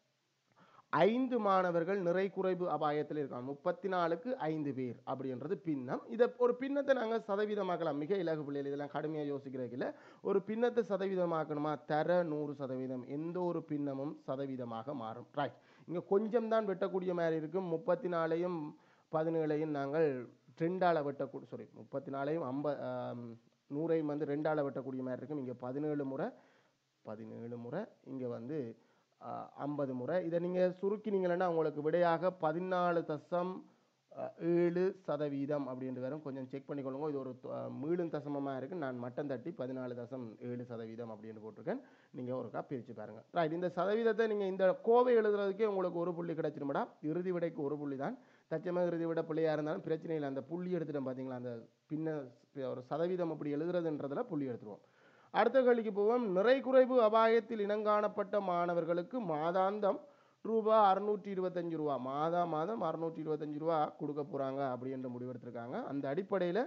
ஐந்து மாணவர்கள் நிறை குறைவு அபாயத்தில் இருக்காங்க. முப்பத்தி நாலுக்கு ஐந்து பேர் அப்படின்றது பின்னம். இதை ஒரு பின்னத்தை நாங்கள் சதவீதமாக்கலாம். மிக இலகு பிள்ளைகள், இதெல்லாம் கடுமையாக யோசிக்கிறதுல ஒரு பின்னத்தை சதவீதமாக்கணுமா, தர நூறு சதவீதம் எந்த ஒரு பின்னமும் சதவீதமாக மாறும். ரைட். இங்கே கொஞ்சம் தான் வெட்டக்கூடிய மாதிரி இருக்கும். முப்பத்தி நாலையும் பதினேழையும் நாங்கள் ரெண்டால வெட்டக்கூடிய சாரி முப்பத்தி நாலையும் ஐம்ப நூறையும் வந்து ரெண்டால வெட்டக்கூடிய மாதிரி இருக்கும். இங்கே பதினேழு முறை பதினேழு முறை இங்கே வந்து ஐம்பது முறை. இதை நீங்கள் சுருக்கினீங்கன்னா உங்களுக்கு விடையாக பதினாலு தசம் ஏழு சதவீதம் அப்படின்ட்டு வரும். கொஞ்சம் செக் பண்ணிக்கொள்ளுங்க. இது ஒரு மீளும் தசமமாக இருக்குது. நான் மட்டம் தட்டி பதினாலு தசம் ஏழு சதவீதம் அப்படின்னு போட்டிருக்கேன். நீங்கள் ஒருக்கா பிரித்து பாருங்கள். ரைட், இந்த சதவீதத்தை நீங்கள் இந்த கோவை எழுதுறதுக்கே உங்களுக்கு ஒரு புள்ளி கிடைச்சிடுமாடா. இறுதி விடைக்கு ஒரு புள்ளி தான். தச்சமாக இறுதி விட பிள்ளையாக இருந்தாலும் பிரச்சனை இல்லை. அந்த புள்ளி எடுத்துட்டோம் பார்த்தீங்களா, அந்த பின்ன ஒரு சதவீதம் அப்படி எழுதுறதுன்றதுல புள்ளி எடுத்துருவோம். அடுத்த கேள்விக்கு போவோம். நிறை குறைவு அபாயத்தில் இனங்காணப்பட்ட மாணவர்களுக்கு மாதாந்தம் ரூபா அறுநூற்றி இருபத்தஞ்சு ரூபா மாதா மாதம் அறுநூற்றி இருபத்தஞ்சு ரூபா கொடுக்க போகிறாங்க அப்படின்ற முடிவெடுத்திருக்காங்க. அந்த அடிப்படையில்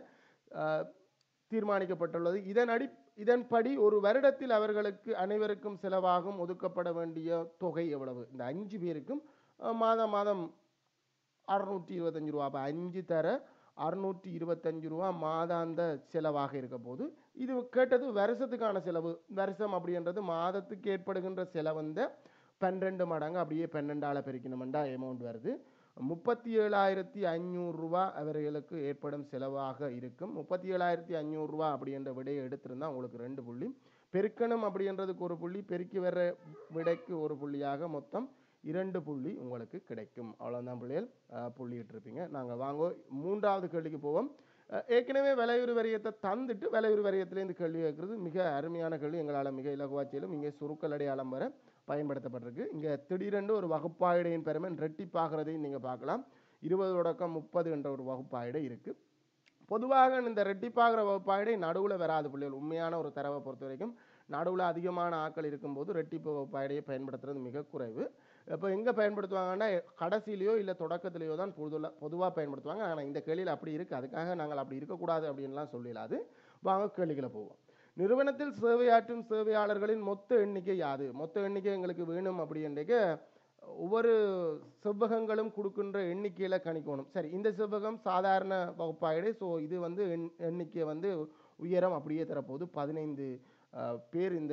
தீர்மானிக்கப்பட்டுள்ளது. இதன் அடி இதன்படி ஒரு வருடத்தில் அவர்களுக்கு அனைவருக்கும் செலவாகும் ஒதுக்கப்பட வேண்டிய தொகை எவ்வளவு? இந்த அஞ்சு பேருக்கும் மாதம் மாதம் அறுநூற்றி இருபத்தஞ்சு ரூபா. அப்போ அஞ்சு தர அறுநூற்றி இருபத்தஞ்சு ரூபா மாதாந்த செலவாக இருக்க போது. இது கேட்டது வருஷத்துக்கான செலவு. வருஷம் அப்படின்றது மாதத்துக்கு ஏற்படுகின்ற செலவந்த பன்னிரெண்டு மடங்கு அப்படியே பன்னெண்டால பெருக்கணுமெண்டா அமௌண்ட் வருது. முப்பத்தி ஏழாயிரத்தி ஐநூறு ரூபா அவர்களுக்கு ஏற்படும் செலவாக இருக்கும். முப்பத்தி ஏழாயிரத்தி ஐநூறு ரூபா அப்படின்ற விடையை எடுத்திருந்தா உங்களுக்கு ரெண்டு புள்ளி, பெருக்கணும் அப்படின்றதுக்கு ஒரு புள்ளி, பெருக்கி வர விடைக்கு ஒரு புள்ளியாக மொத்தம் இரண்டு புள்ளி உங்களுக்கு கிடைக்கும். அவ்வளோதான் பிள்ளைகள், புள்ளி இட்டிருப்பீங்க. நாங்கள் வாங்க மூன்றாவது கேள்விக்கு போவோம். ஏற்கனவே விலையுறு வரியத்தை தந்துட்டு விலையுறு வரியத்திலேருந்து கேள்வி கேட்கறது மிக அருமையான கேள்வி. எங்களால் மிக இலகுவாச்சியிலும் இங்கே சுருக்கல் அடையாளம் வர பயன்படுத்தப்பட்டிருக்கு. இங்கே திடீரென்று ஒரு வகுப்பாயிடையின் பெருமை ரெட்டிப்பாகிறதையும் நீங்கள் பார்க்கலாம். இருபது தொடக்கம் முப்பது என்ற ஒரு வகுப்பாயிடை இருக்குது. பொதுவாக இந்த ரெட்டிப்பாகிற வகுப்பாயிடை நடுவில் வராது பிள்ளைகள். உண்மையான ஒரு தரவை பொறுத்த வரைக்கும் நடுவில் அதிகமான ஆக்கள் இருக்கும்போது ரெட்டிப்பு வகுப்பாயிடையை பயன்படுத்துறது மிக குறைவு. இப்போ எங்கே பயன்படுத்துவாங்கன்னா கடைசியிலையோ இல்லை தொடக்கத்திலேயோ தான் பொதுவாக பொதுவாக பயன்படுத்துவாங்க. ஆனால் இந்த கேள்வியில் அப்படி இருக்குது. அதுக்காக நாங்கள் அப்படி இருக்கக்கூடாது அப்படின்லாம் சொல்லிடாது. வாங்க கேள்விகளை போவோம். நிறுவனத்தில் சேவையாற்றும் சேவையாளர்களின் மொத்த எண்ணிக்கை யாது? மொத்த எண்ணிக்கை எங்களுக்கு வேணும் அப்படின்றக்க ஒவ்வொரு செவ்வகங்களும் கொடுக்கின்ற எண்ணிக்கையில் கணிக்கணும். சரி, இந்த செவ்வகம் சாதாரண வகுப்பாயிடை. ஸோ இது வந்து எண் எண்ணிக்கை வந்து உயரம் அப்படியே தரப்போகுது. பதினைந்து பேர் இந்த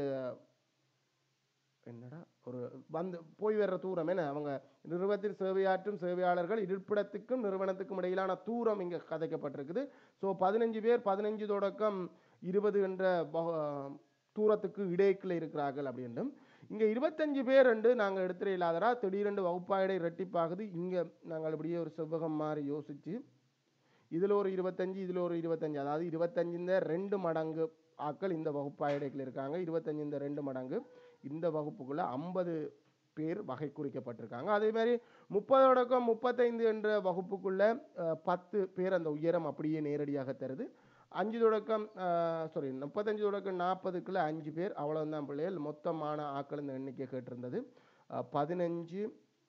என்னடா ஒரு வந்து போய் வர்ற தூரம் என்ன, அவங்க நிறுவனத்தில் சேவையாற்றும் சேவையாளர்கள் இருப்பிடத்துக்கும் நிறுவனத்துக்கும் இடையிலான தூரம் இங்கே கதைக்கப்பட்டிருக்குது. ஸோ பதினஞ்சு பேர் பதினஞ்சு தொடக்கம் இருபது என்ற தூரத்துக்கு இடைக்குள்ள இருக்கிறார்கள் அப்படின்னும். இங்கே இருபத்தஞ்சு பேர் ரெண்டு நாங்கள் எடுத்துட இல்லாதரா திடீரெண்டு வகுப்பாயிடை ரெட்டிப்பாகுது. இங்கே நாங்கள் இப்படியே ஒரு செவ்வகம் மாதிரி யோசித்து இதில் ஒரு இருபத்தஞ்சு இதில் ஒரு இருபத்தஞ்சு, அதாவது இருபத்தஞ்சு இந்த ரெண்டு மடங்கு ஆக்கள் இந்த வகுப்பாயிடைகள் இருக்காங்க. இருபத்தஞ்சு இந்த ரெண்டு மடங்கு இந்த வகுப்புக்குள்ள ஐம்பது பேர் வகை குறிக்கப்பட்டிருக்காங்க. அதே மாதிரி முப்பது தொடக்கம் முப்பத்தைந்து என்ற வகுப்புக்குள்ள பத்து பேர் அந்த உயரம் அப்படியே நேரடியாக தருது. அஞ்சு தொடக்கம் சாரி முப்பத்தஞ்சு தொடக்கம் நாற்பதுக்குள்ள அஞ்சு பேர், அவ்வளவுதான் பிள்ளைகள். மொத்தமான ஆக்கள் இந்த எண்ணிக்கை கேட்டிருந்தது பதினஞ்சு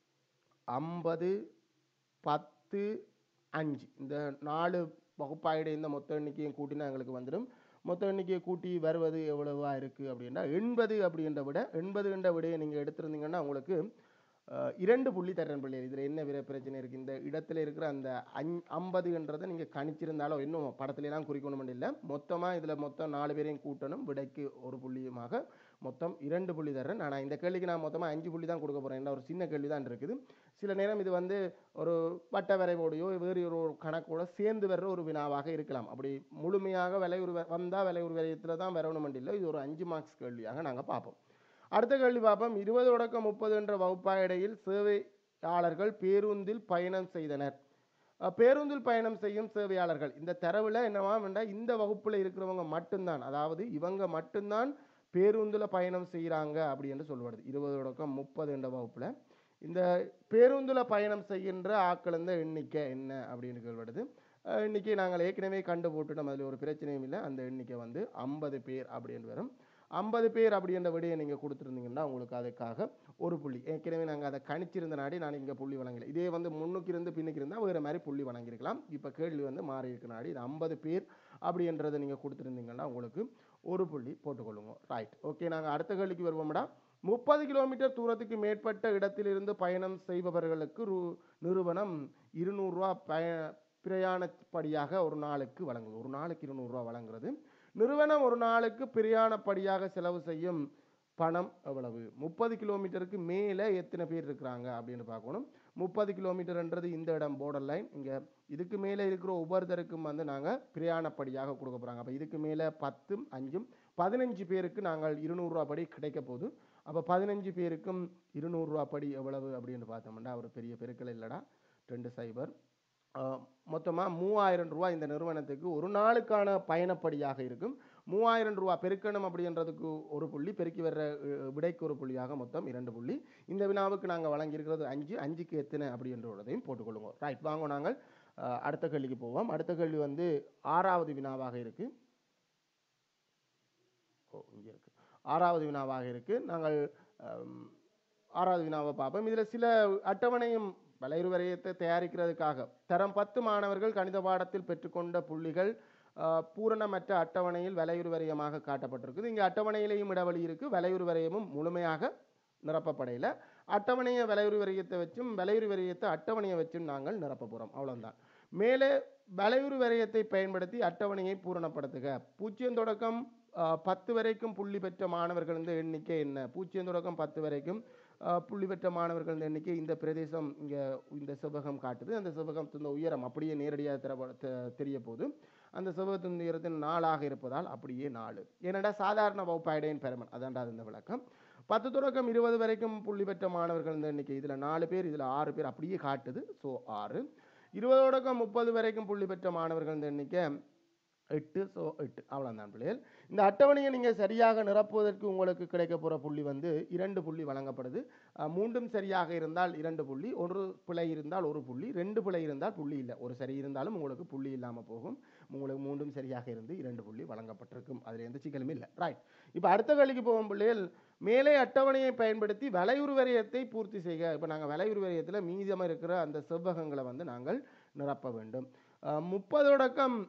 ஐம்பது பத்து அஞ்சு. இந்த நாலு வகுப்பாயிடை இந்த மொத்த எண்ணிக்கையும் கூட்டினா எங்களுக்கு வந்துடும். மொத்த எண்ணிக்கையை கூட்டி வருவது எவ்வளவா இருக்குது அப்படின்னா எண்பது அப்படின்ற விட எண்பது என்ற விடையை நீங்கள் எடுத்திருந்தீங்கன்னா உங்களுக்கு இரண்டு புள்ளி தரேன் பிள்ளைகள். இதில் என்ன விர பிரச்சனை இருக்குது, இந்த இடத்துல இருக்கிற அந்த அஞ் ஐம்பதுன்றதை நீங்கள் கணிச்சிருந்தாலும் இன்னும் படத்துலாம் குறிக்கணும் இல்லை. மொத்தமாக இதில் மொத்தம் நாலு பேரையும் கூட்டணும். விடைக்கு ஒரு புள்ளியுமாக மொத்தம் இரண்டு புள்ளி தரேன். ஆனால் இந்த கேள்விக்கு நான் மொத்தமாக அஞ்சு புள்ளி தான் கொடுக்க போகிறேன். ஒரு சின்ன கேள்வி தான் இருக்குது. சில நேரம் இது வந்து ஒரு வட்ட வரைவோடையோ வேறு ஒரு கணக்கோட சேர்ந்து வர்ற ஒரு வினாவாக இருக்கலாம். அப்படி முழுமையாக விலை ஒரு வந்தால் விலை ஒரு விலையத்தில் தான் வரணும் இல்லை. இது ஒரு அஞ்சு மார்க்ஸ் கேள்வியாக நாங்கள் பார்ப்போம். அடுத்த கேள்வி பார்ப்போம். இருபது தொடக்கம் முப்பது என்ற வகுப்பாயிடையில் சேவையாளர்கள் பேருந்தில் பயணம் செய்தனர். பேருந்தில் பயணம் செய்யும் சேவையாளர்கள் இந்த தரவில் என்னவா வேண்டாம், இந்த வகுப்பில் இருக்கிறவங்க மட்டும்தான், அதாவது இவங்க மட்டும்தான் பேருந்தில் பயணம் செய்கிறாங்க அப்படி என்று சொல்லுவது. இருபது தொடக்கம் முப்பது என்ற வகுப்பில் இந்த பேருந்தில் பயணம் செய்கின்ற ஆக்கள் இந்த எண்ணிக்கை என்ன அப்படின்னு கேள்விடுது. எண்ணிக்கை நாங்கள் ஏற்கனவே கண்டு போட்டுட்டோம், அதில் ஒரு பிரச்சனையும் இல்லை. அந்த எண்ணிக்கை வந்து ஐம்பது பேர் அப்படின்னு வரும். ஐம்பது பேர் அப்படின்ற விடையை நீங்கள் கொடுத்துருந்தீங்கன்னா உங்களுக்கு அதுக்காக ஒரு புள்ளி. ஏற்கனவே நாங்கள் அதை கணிச்சிருந்த நாடி நான் இங்கே புள்ளி வழங்கலை. இதே வந்து முன்னுக்கு இருந்து பின்னுக்கு இருந்தால் வேறு மாதிரி புள்ளி வழங்கியிருக்கலாம். இப்போ கேள்வி வந்து மாறி இருக்கு நாடி இது ஐம்பது பேர் அப்படின்றத நீங்கள் கொடுத்துருந்தீங்கன்னா உங்களுக்கு ஒரு புள்ளி போட்டுக்கொள்ளுங்க. Right, okay. நாங்கள் அடுத்த கேள்விக்கு வருவோம்டா. முப்பது கிலோமீட்டர் தூரத்துக்கு மேற்பட்ட இடத்திலிருந்து பயணம் செய்பவர்களுக்கு ரூ நிறுவனம் இருநூறுவா பய பிரயாணப்படியாக ஒரு நாளுக்கு வழங்குது. ஒரு நாளுக்கு இருநூறுவா வழங்குறது. நிறுவனம் ஒரு நாளுக்கு பிரயாணப்படியாக செலவு செய்யும் பணம் எவ்வளவு? முப்பது கிலோமீட்டருக்கு மேலே எத்தனை பேர் இருக்கிறாங்க அப்படின்னு பார்க்கணும். முப்பது கிலோமீட்டர்ன்றது இந்த இடம் போர்டர் லைன். இங்கே இதுக்கு மேலே இருக்கிற ஒவ்வொருத்தருக்கும் வந்து நாங்கள் பிரயாணப்படியாக கொடுக்க போகிறாங்க. அப்போ இதுக்கு மேலே பத்தும் அஞ்சும் பதினஞ்சு பேருக்கு நாங்கள் இருநூறுவா படி கிடைக்க போகுது. அப்போ பதினஞ்சு பேருக்கும் இருநூறுவா படி எவ்வளவு அப்படின்னு பார்த்தோம்னா ஒரு பெரிய பெருக்கல் இல்லைடா. ரெண்டு சைபர் மொத்தமாக மூவாயிரம் ரூபா இந்த நிறுவனத்துக்கு ஒரு நாளுக்கான பயணப்படியாக இருக்கும். மூவாயிரம் ரூபா பெருக்கணும் அப்படின்றதுக்கு ஒரு புள்ளி, பெருக்கி வர்ற விடைக்கு ஒரு புள்ளியாக மொத்தம் இரண்டு புள்ளி. இந்த வினாவுக்கு நாங்கள் வழங்கியிருக்கிறது அஞ்சு, அஞ்சுக்கு எத்தனை அப்படின்றதையும் போட்டுக்கொள்ளுங்க. ரைட், வாங்க நாங்கள் அடுத்த கேள்விக்கு போவோம். அடுத்த கேள்வி வந்து ஆறாவது வினாவாக இருக்கு. ஓ இங்கே இருக்கு, ஆறாவது வினாவாக இருக்கு. நாங்கள் ஆறாவது வினாவை பார்ப்போம். இதில் சில அட்டவணையும் வளைவு வரையத்தை தயாரிக்கிறதுக்காக தரம் பத்து மாணவர்கள் கணித பாடத்தில் பெற்றுக்கொண்ட புள்ளிகள் பூரணமற்ற அட்டவணையில் வளையுறு வரையமாக காட்டப்பட்டிருக்குது. இங்கே அட்டவணையிலையும் இடைவெளி இருக்குது, வளையுறு வரையமும் முழுமையாக நிரப்பப்படையில். அட்டவணையை வளையுறு வரையத்தை வச்சும் வளையுறு வரையத்தை அட்டவணையை வச்சும் நாங்கள் நிரப்ப போகிறோம். அவ்வளோதான். மேலே வளையுறு வரையத்தை பயன்படுத்தி அட்டவணையை பூரணப்படுத்துக. பூஜ்ஜியம் தொடக்கம் பத்து வரைக்கும் புள்ளி பெற்ற மாணவர்கள் எண்ணிக்கை என்ன? பூஜ்ஜியம் தொடக்கம் பத்து வரைக்கும் புள்ளி பெற்ற மாணவர்கள் எண்ணிக்கை இந்த பிரதேசம் இங்கே இந்த செவ்வகம் காட்டுது. அந்த செவ்வகத்தின் உயரம் அப்படியே நேரடியாக தெர தெரிய போது அந்த செவ்வகத்தின் உயரத்தின் நாலாக இருப்பதால் அப்படியே நாலு. ஏனென்றா சாதாரண வகுப்பாய்டையின் பெருமன் அதான்டா இந்த விளக்கம். பத்து தொடக்கம் இருபது வரைக்கும் புள்ளி பெற்ற மாணவர்கள் எண்ணிக்கை இதில் நாலு பேர், இதில் ஆறு பேர் அப்படியே காட்டுது. ஸோ ஆறு. இருபது தொடக்கம் முப்பது வரைக்கும் புள்ளி பெற்ற மாணவர்கள் எண்ணிக்கை எட்டு. ஸோ எட்டு. அவ்வளோதான் பிள்ளைகள். இந்த அட்டவணையை நீங்கள் சரியாக நிரப்புவதற்கு உங்களுக்கு கிடைக்க போகிற புள்ளி வந்து இரண்டு புள்ளி வழங்கப்படுது. மூன்றும் சரியாக இருந்தால் இரண்டு புள்ளி, ஒரு பிழை இருந்தால் ஒரு புள்ளி, ரெண்டு பிழை இருந்தால் புள்ளி இல்லை. ஒரு சரி இருந்தாலும் உங்களுக்கு புள்ளி இல்லாமல் போகும். உங்களுக்கு மூன்றும் சரியாக இருந்து இரண்டு புள்ளி வழங்கப்பட்டிருக்கும். அதில் எந்த சிக்கலும் இல்லை. ரைட், இப்போ அடுத்த கேள்விக்கு போகும் பிள்ளைகள். மேலே அட்டவணையை பயன்படுத்தி வளையுறு வரையத்தை பூர்த்தி செய்க. இப்போ நாங்கள் வளையுறு வரையத்தில் மீதமாக இருக்கிற அந்த செவ்வகங்களை வந்து நாங்கள் நிரப்ப வேண்டும். முப்பது தொடக்கம்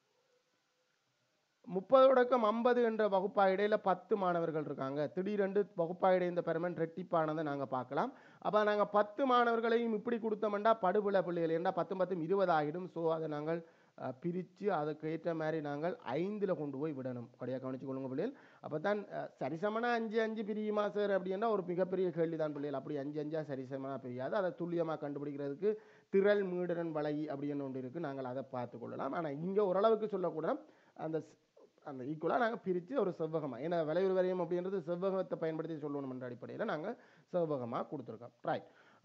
முப்பது தொடக்கம் ஐம்பது என்ற வகுப்பாயிடையில் பத்து மாணவர்கள் இருக்காங்க. திடீரென்று வகுப்பாயிடை இந்த பெருமன் ரெட்டிப்பானதை நாங்கள் பார்க்கலாம். அப்போ நாங்கள் பத்து மாணவர்களையும் இப்படி கொடுத்தோம்னா படுபுல பிள்ளைகள் ஏன்னா பத்து பத்தும் இருபது ஆகிடும். ஸோ அதை நாங்கள் பிரித்து அதுக்கு ஏற்ற மாதிரி நாங்கள் ஐந்தில் கொண்டு போய் விடணும். கடையாக கவனிச்சு கொள்ளுங்க பிள்ளைகள். அப்போ தான் சரிசமனா அஞ்சு அஞ்சு பிரியுமா சார் அப்படின்னா ஒரு மிகப்பெரிய கேள்வி தான் பிள்ளைகள். அப்படி அஞ்சு அஞ்சா சரிசமனா பிரியாது. அதை துல்லியமாக கண்டுபிடிக்கிறதுக்கு திரள் மீடரன் வலை அப்படின்னு ஒன்று இருக்குது. நாங்கள் அதை பார்த்து கொள்ளலாம். ஆனால் இங்கே ஓரளவுக்கு சொல்லக்கூட அந்த அந்த ஈக்குவலாக நாங்கள் பிரித்து ஒரு செவ்வகமாக, ஏன்னா வளையுறு வரையம் அப்படின்றது செவ்வகத்தை பயன்படுத்தி சொல்லணும் என்ற அடிப்படையில் நாங்கள் செவ்வகமாக கொடுத்துருக்கோம். ரைட்,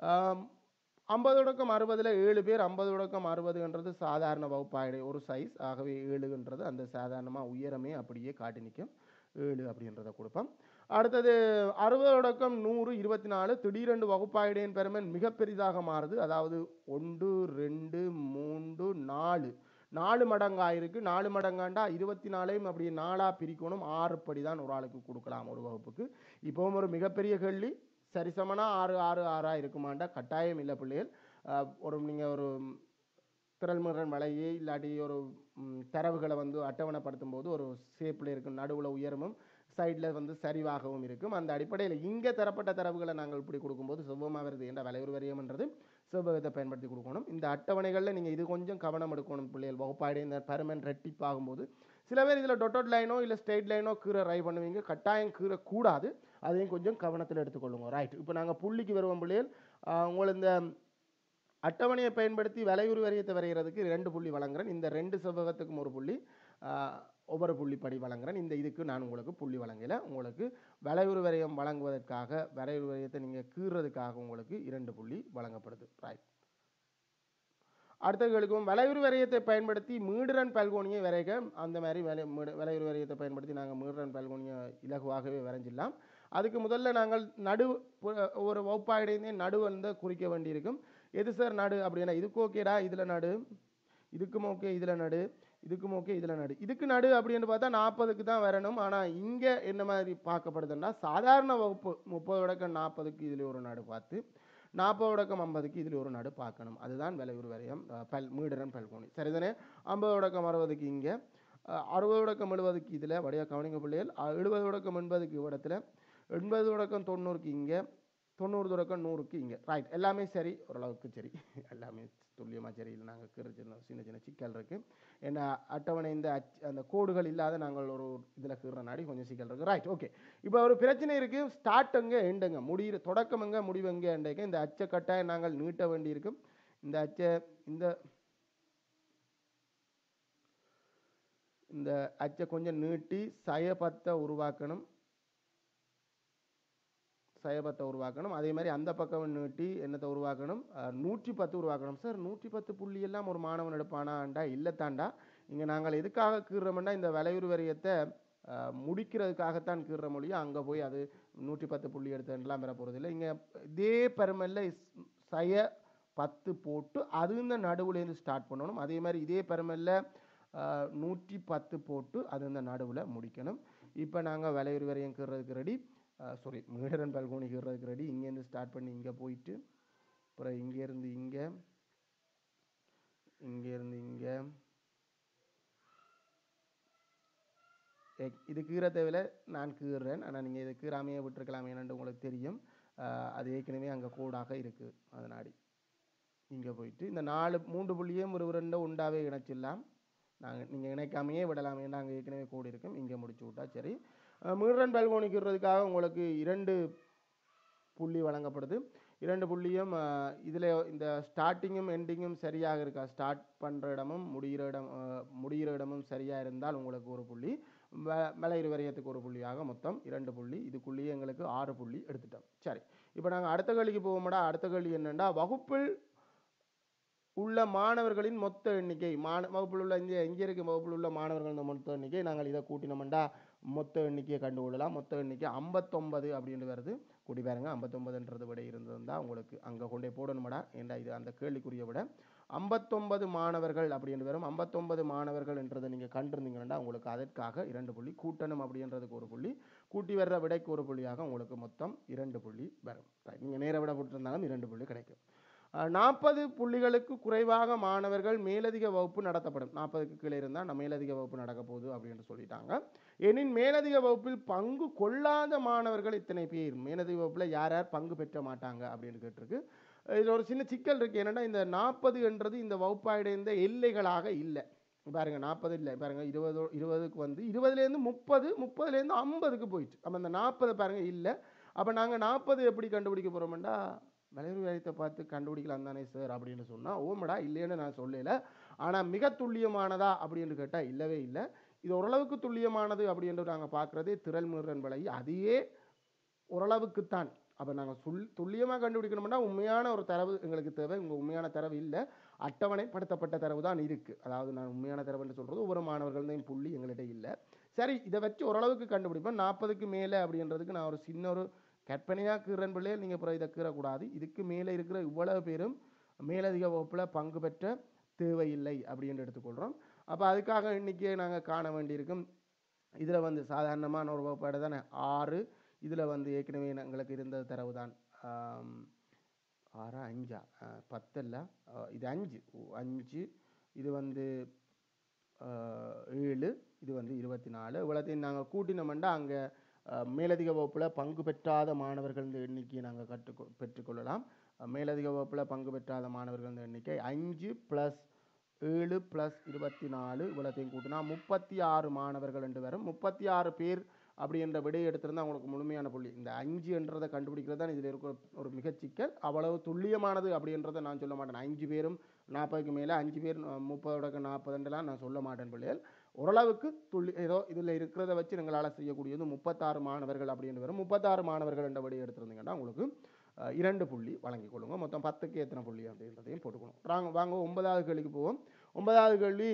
ஐம்பது தொடக்கம் அறுபதில் ஏழு பேர். ஐம்பது தொடக்கம் அறுபதுன்றது சாதாரண வகுப்பாயிடை ஒரு சைஸ். ஆகவே ஏழுன்றது அந்த சாதாரணமாக உயரமே அப்படியே காட்டி நிற்கும். ஏழு அப்படின்றத கொடுப்போம். அடுத்தது அறுபது தொடக்கம் நூறு இருபத்தி நாலு. திடீரென்று வகுப்பாயிடையின் பெருமன் மிக பெரிதாக மாறுது. அதாவது ஒன்று ரெண்டு மூன்று நாலு நாலு மடங்காயிருக்கு. நாலு மடங்காண்டா இருபத்தி நாலையும் அப்படி நாலா பிரிக்கணும். ஆறு படி தான் ஒரு ஆளுக்கு கொடுக்கலாம் ஒரு வகுப்புக்கு. இப்போவும் ஒரு மிகப்பெரிய கேள்வி, சரிசமனா ஆறு ஆறு ஆறா இருக்குமாண்டா கட்டாயம் இல்லை பிள்ளைகள். ஒரு நீங்கள் ஒரு திரள்முறை வலையை இல்லாட்டி ஒரு தரவுகளை வந்து அட்டவணைப்படுத்தும் போது ஒரு ஷேப்பில் இருக்கும். நடுவில் உயரமும் சைடில் வந்து சரிவாகவும் இருக்கும். அந்த அடிப்படையில் இங்கே தரப்பட்ட தரவுகளை நாங்கள் இப்படி கொடுக்கும்போது செவ்வமாக வருது என்ற வளையுறு வரையம்ன்றது செவ்வகத்தை பயன்படுத்தி கொடுக்கணும். இந்த அட்டவணைகளில் நீங்கள் இது கொஞ்சம் கவனம் எடுக்கணும் பிள்ளைகள். வகுப்பாயிடை இந்த பெருமன் ரெட்டிப்பாகும்போது சில பேர் இதில் டொட்டட் லைனோ இல்லை ஸ்ட்ரெயிட் லைனோ கீரை ரை பண்ணுவீங்க. கட்டாயம் கீரை கூடாது. அதையும் கொஞ்சம் கவனத்தில் எடுத்துக்கொள்ளுங்க. ரைட், இப்போ நாங்கள் புள்ளிக்கு வருவோம் பிள்ளைகள். உங்களுக்கு இந்த அட்டவணையை பயன்படுத்தி வளையுறு வரையத்தை வரைகிறதுக்கு ரெண்டு புள்ளி வழங்குறேன். இந்த ரெண்டு செவ்வகத்துக்கும் ஒரு புள்ளி, ஒவ்வொரு புள்ளி படி வழங்குறேன். இந்த இதுக்கு நான் உங்களுக்கு புள்ளி வழங்கல. உங்களுக்கு வளையுறு வரையம் வழங்குவதற்காக, வளையுறு வரையத்தை நீங்கள் கீறதுக்காக உங்களுக்கு இரண்டு புள்ளி வழங்கப்படுது. ரைட், அடுத்த கேள்விக்கும் வளையுறு வரையத்தை பயன்படுத்தி மீடுரன் பல்கோணியை வரைக. அந்த மாதிரி வளையுறு வரையத்தை பயன்படுத்தி நாங்கள் மீடுரன் பல்கோணியை இலகுவாகவே வரைஞ்சிடலாம். அதுக்கு முதல்ல நாங்கள் நடு ஒரு வகுப்பாயிடையே நடு வந்து குறிக்க வேண்டியிருக்கும். எது சார் நடு அப்படின்னா இதுக்கு ஓகேடா இதில் நடு, இதுக்கும் ஓகே இதில் நடு, இதுக்கும் ஓகே இதில் நடு. இதுக்கு நடு அப்படின்னு பார்த்தா நாற்பதுக்கு தான் வரணும். ஆனால் இங்கே என்ன மாதிரி பார்க்கப்படுதுன்னா சாதாரண வகுப்பு முப்பது தொடக்கம் நாற்பதுக்கு இதில் ஒரு நடு பார்த்து, நாற்பது தொடக்கம் ஐம்பதுக்கு இதில் ஒரு நடு பார்க்கணும். அதுதான் வளையுறு வரையம் பல் மீடுரன் பல்கோணி. சரிதானே? ஐம்பது தொடக்கம் அறுபதுக்கு இங்கே, அறுபது தொடக்கம் எழுபதுக்கு இதில் வடிவ கவனிங்க பிள்ளைகள். எழுபது தொடக்கம் எண்பதுக்கு இடத்துல, எண்பது தொடக்கம் தொண்ணூறுக்கு இங்கே, தொண்ணூறு தொடக்கம் நூறுக்கு இங்கே. ரைட், எல்லாமே சரி, ஓரளவுக்கு சரி, எல்லாமே துல்லியமாக சரி. இல்லை நாங்கள் கீற சின்ன சின்ன சின்ன சிக்கல் இருக்குது. ஏன்னா அட்டவணை இந்த அச் அந்த கோடுகள் இல்லாத நாங்கள் ஒரு இதில் கீற நாடி கொஞ்சம் சிக்கல் இருக்குது. Right, okay. இப்போ ஒரு பிரச்சனை இருக்குது. ஸ்டார்ட் எங்கே எண்டுங்க, முடிகிற தொடக்கம் எங்கே முடிவு எங்கே எண்டைங்க. இந்த அச்சை கட்டாயம் நாங்கள் நீட்ட வேண்டியிருக்கும். இந்த அச்சை இந்த இந்த அச்சை கொஞ்சம் நீட்டி சயபத்தை உருவாக்கணும். சயபத்தை உருவாக்கணும். அதே மாதிரி அந்த பக்கம் நீட்டி என்னத்தை உருவாக்கணும், நூற்றி பத்து உருவாக்கணும். சார் நூற்றி பத்து புள்ளி எல்லாம் ஒரு மாணவன் எடுப்பானாண்டா இல்லைத்தாண்டா. இங்கே நாங்கள் எதுக்காக கீறுறோம்னா இந்த வலையுறு வரியத்தை முடிக்கிறதுக்காகத்தான் கீறுற மொழியும் அங்கே போய் அது நூற்றி பத்து புள்ளி எடுத்துலாம் பெற போகிறது இல்லை. இங்கே இதே பெருமல்ல சய பத்து போட்டு அது இந்த நடுவுலேருந்து ஸ்டார்ட் பண்ணணும். அதே மாதிரி இதே பெருமல்ல நூற்றி பத்து போட்டு அது இந்த நடுவில் முடிக்கணும். இப்போ நாங்கள் வலையுறு வரையும் கீறதுக்கு ரெடி, சாரி மீடரன் பல்கோணி கீறதுக்கு ரெடி. இங்கேருந்து ஸ்டார்ட் பண்ணி இங்கே போயிட்டு அப்புறம் இங்கேருந்து இங்கே இங்கேருந்து இங்கே இது கீற தேவையில்லை, நான் கீறுறேன். ஆனால் நீங்கள் இது கீறாமையே விட்டுருக்கலாமேன்னு உங்களுக்கு தெரியும். அது ஏற்கனவே அங்கே கோடாக இருக்குது. அதனாடி இங்கே போயிட்டு இந்த நாலு மூன்று புள்ளியும் ஒரு ரெண்டு உண்டாவே இணைச்சிடலாம். நாங்கள் நீங்கள் இணைக்காமையே விடலாமே, நாங்கள் ஏற்கனவே கோடு இருக்கும். இங்கே முடிச்சு விட்டா சரி. மீடரன் பல்கோணி கீறுறதுக்காக உங்களுக்கு இரண்டு புள்ளி வழங்கப்படுது. இரண்டு புள்ளியும் இதில் இந்த ஸ்டார்டிங்கும் எண்டிங்கும் சரியாக இருக்கா, ஸ்டார்ட் பண்ணுற இடமும் முடிகிற இடம் முடிகிற இடமும் சரியாக இருந்தால் உங்களுக்கு ஒரு புள்ளி, வலையுறு வரையத்துக்கு ஒரு புள்ளியாக மொத்தம் இரண்டு புள்ளி. இதுக்குள்ளேயே எங்களுக்கு ஆறு புள்ளி எடுத்துட்டோம். சரி, இப்போ நாங்கள் அடுத்த கேள்விக்கு போவோம்டா. அடுத்த கேள்வி என்னென்னா, வகுப்பில் உள்ள மாணவர்களின் மொத்த எண்ணிக்கை. மான வகுப்பில் உள்ள இங்கே இங்கே இருக்க வகுப்பில் உள்ள மாணவர்களின் மொத்த எண்ணிக்கை நாங்கள் இதை கூட்டினோம்டா மொத்த எண்ணிக்கையை கண்டுகொள்ளலாம். மொத்த எண்ணிக்கை ஐம்பத்தொன்பது அப்படின்னு வருது. கூட்டி பாருங்க, ஐம்பத்தொன்பதுன்றது விட இருந்திருந்தால் உங்களுக்கு அங்கே கொண்டே போடணுமாடா. ஏண்டா இது அந்த கேள்விக்குரிய விட ஐம்பத்தொன்பது மாணவர்கள் அப்படின்னு வரும். ஐம்பத்தொன்பது மாணவர்கள் என்றதை நீங்கள் கண்டிருந்தீங்கன்னா உங்களுக்கு அதற்காக இரண்டு புள்ளி கூட்டணும். அப்படின்றதுக்கு ஒரு புள்ளி, கூட்டி வர்ற விடைக்கு ஒரு புள்ளியாக உங்களுக்கு மொத்தம் இரண்டு புள்ளி வரும். நீங்கள் நேர விட போட்டிருந்தாலும் இரண்டு புள்ளி கிடைக்கும். நாற்பது புள்ளிகளுக்கு குறைவாக மாணவர்கள் மேலதிக வகுப்பு நடத்தப்படும். நாற்பதுக்கு கீழே இருந்தால் நம்ம மேலதிக வகுப்பு நடக்க போகுது அப்படின்னு சொல்லிட்டாங்க. எனின் மேலதிக வகுப்பில் பங்கு கொள்ளாத மாணவர்கள் இத்தனை பேர். மேலதிக வகுப்பில் யார் யார் பங்கு பெற்ற மாட்டாங்க அப்படின்னு கேட்டிருக்கு. இதில் ஒரு சின்ன சிக்கல் இருக்குது. என்னென்னா இந்த நாற்பது என்றது இந்த வகுப்பாடைந்த எல்லைகளாக இல்லை. பாருங்க, நாற்பது இல்லை பாருங்க, இருபது இருபதுக்கு வந்து இருபதுலேருந்து முப்பது, முப்பதுலேருந்து ஐம்பதுக்கு போயிட்டு அப்போ அந்த நாற்பது பாருங்க இல்லை. அப்போ நாங்கள் நாற்பது எப்படி கண்டுபிடிக்க போகிறோம்னா வலையுறு வரையத்தை பார்த்து கண்டுபிடிக்கலாம் தானே சார் அப்படின்னு சொன்னால் ஓமடா இல்லைன்னு நான் சொல்லலை. ஆனால் மிக துல்லியமானதா அப்படின்னு கேட்டால் இல்லவே இல்லை. இது ஓரளவுக்கு துல்லியமானது அப்படின்ட்டு நாங்கள் பார்க்குறதே திரள் மீறன் வலை, அதையே ஓரளவுக்குத்தான். அப்போ நாங்கள் சொல் துல்லியமாக கண்டுபிடிக்கணும்னா உண்மையான ஒரு தரவு எங்களுக்கு தேவை. உங்கள் உண்மையான தரவு இல்லை, அட்டவணைப்படுத்தப்பட்ட தரவு தான் இருக்குது. அதாவது நான் உண்மையான தரவுன்னு சொல்கிறது ஒவ்வொரு மாணவர்கள்தான் புள்ளி எங்கள்கிட்ட இல்லை. சரி, இதை வச்சு ஓரளவுக்கு கண்டுபிடிப்போம். நாற்பதுக்கு மேலே அப்படின்றதுக்கு நான் ஒரு சின்ன ஒரு கற்பனையாக கீறன் பிள்ளைகள், நீங்கள் அப்புறம் இதை கீறக்கூடாது. இதுக்கு மேலே இருக்கிற இவ்வளவு பேரும் மேலதிக வகுப்பில் பங்கு பெற்ற தேவையில்லை அப்படின்னு எடுத்துக்கொள்கிறோம். அப்போ அதுக்காக எண்ணிக்கையை நாங்கள் காண வேண்டியிருக்கும். இதில் வந்து சாதாரணமான ஒரு வகுப்பாடு தானே ஆறு. இதில் வந்து ஏற்கனவே எங்களுக்கு இருந்த தரவு தான் ஆறா அஞ்சா பத்து இல்லை, இது அஞ்சு அஞ்சு இது வந்து ஏழு, இது வந்து இருபத்தி நாலு. இவ்வளோத்தையும் நாங்கள் கூட்டினோம்னா அங்கே மேலதிக வகுப்பில் பங்கு பெற்றாத மாணவர்கள் எண்ணிக்கையை நாங்கள் கற்று பெற்றுக்கொள்ளலாம். மேலதிக வகுப்பில் பங்கு பெற்றாத மாணவர்கள் எண்ணிக்கை அஞ்சு ப்ளஸ் ஏழு ப்ளஸ் இருபத்தி நாலு, இவ்வளோத்தையும் கூட்டினா முப்பத்தி ஆறு மாணவர்கள் என்று வரும். முப்பத்தி ஆறு பேர் அப்படி என்ற விடையை எடுத்திருந்தால் அவங்களுக்கு முழுமையான புள்ளி. இந்த அஞ்சு என்றதை கண்டுபிடிக்கிறது தான் இதில் இருக்கிற ஒரு மிகச்சிக்கல். அவ்வளவு துல்லியமானது அப்படின்றத நான் சொல்ல மாட்டேன். அஞ்சு பேரும் நாற்பதுக்கு மேலே, அஞ்சு பேர் முப்பதோட நாற்பதுன்றலாம் நான் சொல்ல மாட்டேன் பிள்ளைகள். ஓரளவுக்கு துள்ளி ஏதோ இதில் இருக்கிறத வச்சு எங்களால் செய்யக்கூடியது முப்பத்தாறு மாணவர்கள் அப்படின்னு வரும். முப்பத்தாறு மாணவர்கள் என்ற விடையை எடுத்திருந்தீங்கன்னா உங்களுக்கு இரண்டு புள்ளி வழங்கிக் கொள்ளுங்க. மொத்தம் பத்துக்கு எத்தனை புள்ளி அப்படின்றதையும் போட்டுக்கணும். வாங்க வாங்க ஒன்பதாவது கேள்விக்கு போவோம். ஒன்பதாவது கேள்வி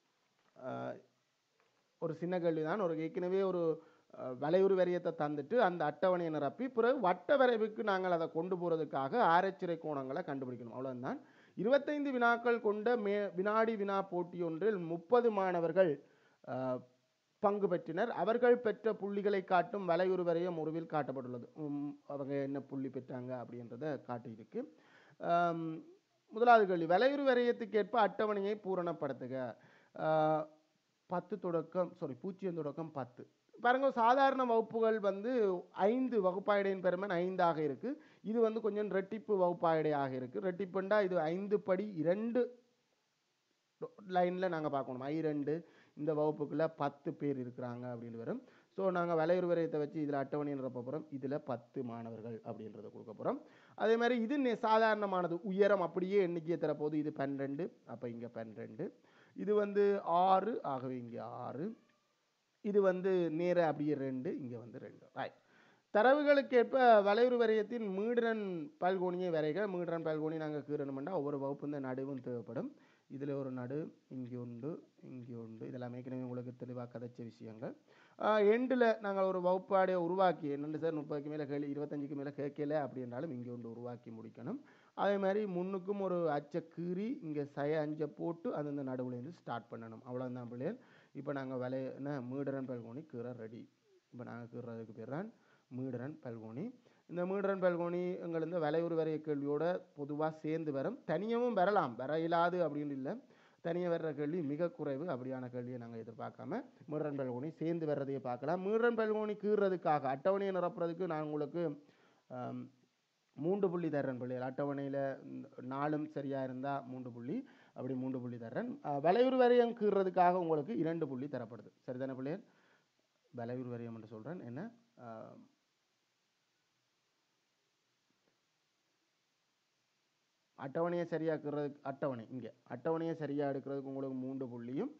ஒரு சின்ன கேள்வி தான். ஒரு ஏற்கனவே ஒரு வலையுறு வரியத்தை தந்துட்டு அந்த அட்டவணையை நிரப்பி பிறகு வட்ட வரைவுக்கு நாங்கள் அதை கொண்டு போகிறதுக்காக ஆராய்ச்சிறை கோணங்களை கண்டுபிடிக்கணும். அவ்வளோதான். இருபத்தைந்து வினாக்கள் கொண்ட மே வினாடி வினா போட்டி ஒன்றில் முப்பது மாணவர்கள் பங்கு பெற்றனர். அவர்கள் பெற்ற புள்ளிகளை காட்டும் வலையுறு வரையம் உருவில் காட்டப்பட்டுள்ளது. அவங்க என்ன புள்ளி பெற்றாங்க அப்படின்றத காட்டியிருக்கு. முதலாவது கேள்வி, வலையுறு வரையத்துக்கேற்ப அட்டவணையை பூரணப்படுத்துக. பத்து தொடக்கம் சாரி பூஜ்ஜியம் தொடக்கம் பத்து பாருங்க. சாதாரண வகுப்புகள் வந்து ஐந்து வகுப்பாயிடையின் பெருமன் ஐந்தாக இருக்குது. இது வந்து கொஞ்சம் ரெட்டிப்பு வகுப்பாயிடையாக இருக்குது. ரெட்டிப்புண்டா இது ஐந்து படி இரண்டு லைனில் நாங்கள் பார்க்கணும். ஐ ரெண்டு இந்த வகுப்புக்குள்ளே பத்து பேர் இருக்கிறாங்க அப்படின்னு வரும். ஸோ நாங்கள் வலையுறு வரையத்தை வச்சு இதில் அட்டவணை நிரப்ப போகிறோம். இதில் பத்து மாணவர்கள் அப்படின்றத கொடுக்க போகிறோம். அதே மாதிரி இது சாதாரணமானது, உயரம் அப்படியே எண்ணிக்கையை தரப்போது. இது பன்னிரெண்டு, அப்போ இங்கே பன்னிரெண்டு. இது வந்து ஆறு, ஆகவே இங்கே ஆறு. இது வந்து நேர அப்படியே ரெண்டு, இங்கே வந்து ரெண்டு. ரைட். தரவுகளுக்கேற்ப வளையுறு வரையத்தின் மீடுரன் பல்கோணியை வரைக. மீடுரன் பல்கோணி நாங்கள் கீறணுமெண்டா ஒவ்வொரு வகுப்பு இந்த நடுவும் தேவைப்படும். இதில் ஒரு நடு, இங்கே உண்டு, இங்கே உண்டு. இதெல்லாம் ஏற்கனவே உங்களுக்கு தெளிவாக கதைச்ச விஷயங்கள். எண்டில் நாங்கள் ஒரு வகுப்பாடையை உருவாக்கி என்னென்று சார் முப்பதுக்கு மேலே கேள்வி இருபத்தஞ்சுக்கு மேலே கேட்கல அப்படின்றாலும் இங்கே ஒன்று உருவாக்கி முடிக்கணும். அதே மாதிரி முன்னுக்கும் ஒரு அச்சை கீறி இங்கே சய அஞ்சை போட்டு அது இந்த நடுவுலேருந்து ஸ்டார்ட் பண்ணணும். அவ்வளோதான் பிள்ளைகள். இப்போ நாங்கள் வளைய என்ன மீடுரன் பல்கோணி கீற ரெடி. இப்போ நாங்கள் கீறதுக்கு பேர் தான் மீடுரன் பல்கோணி. இந்த மீடுரன் பல்கோணி எங்கள் இந்த வளையுறு வரைய கேள்வியோட பொதுவாக சேர்ந்து வரும். தனியவும் வரலாம், வர இயலாது அப்படின்னு இல்லை. தனியாக வர்ற கேள்வி மிக குறைவு. அப்படியான கேள்வியை நாங்கள் எதிர்பார்க்காம மீடுரன் பல்கோணி சேர்ந்து வர்றதையே பார்க்கலாம். மீடுரன் பல்கோணி கீறதுக்காக அட்டவணையை நிரப்புறதுக்கு நான் உங்களுக்கு மூன்று புள்ளி தர்றேன் பிள்ளைகள். அட்டவணையில் நாலும் சரியாக இருந்தால் மூன்று புள்ளி, அப்படி மூன்று புள்ளி தர்றேன். வளையுறு வரையம் கீறதுக்காக உங்களுக்கு இரண்டு புள்ளி தரப்படுது. சரிதானே பிள்ளைகள்? வளையுறு வரையம் என்று சொல்கிறேன். என்ன அட்டவணையை சரியாக்குறதுக்கு அட்டவணை இங்கே அட்டவணையை சரியாக எடுக்கிறதுக்கு உங்களுக்கு மூன்று புள்ளியும்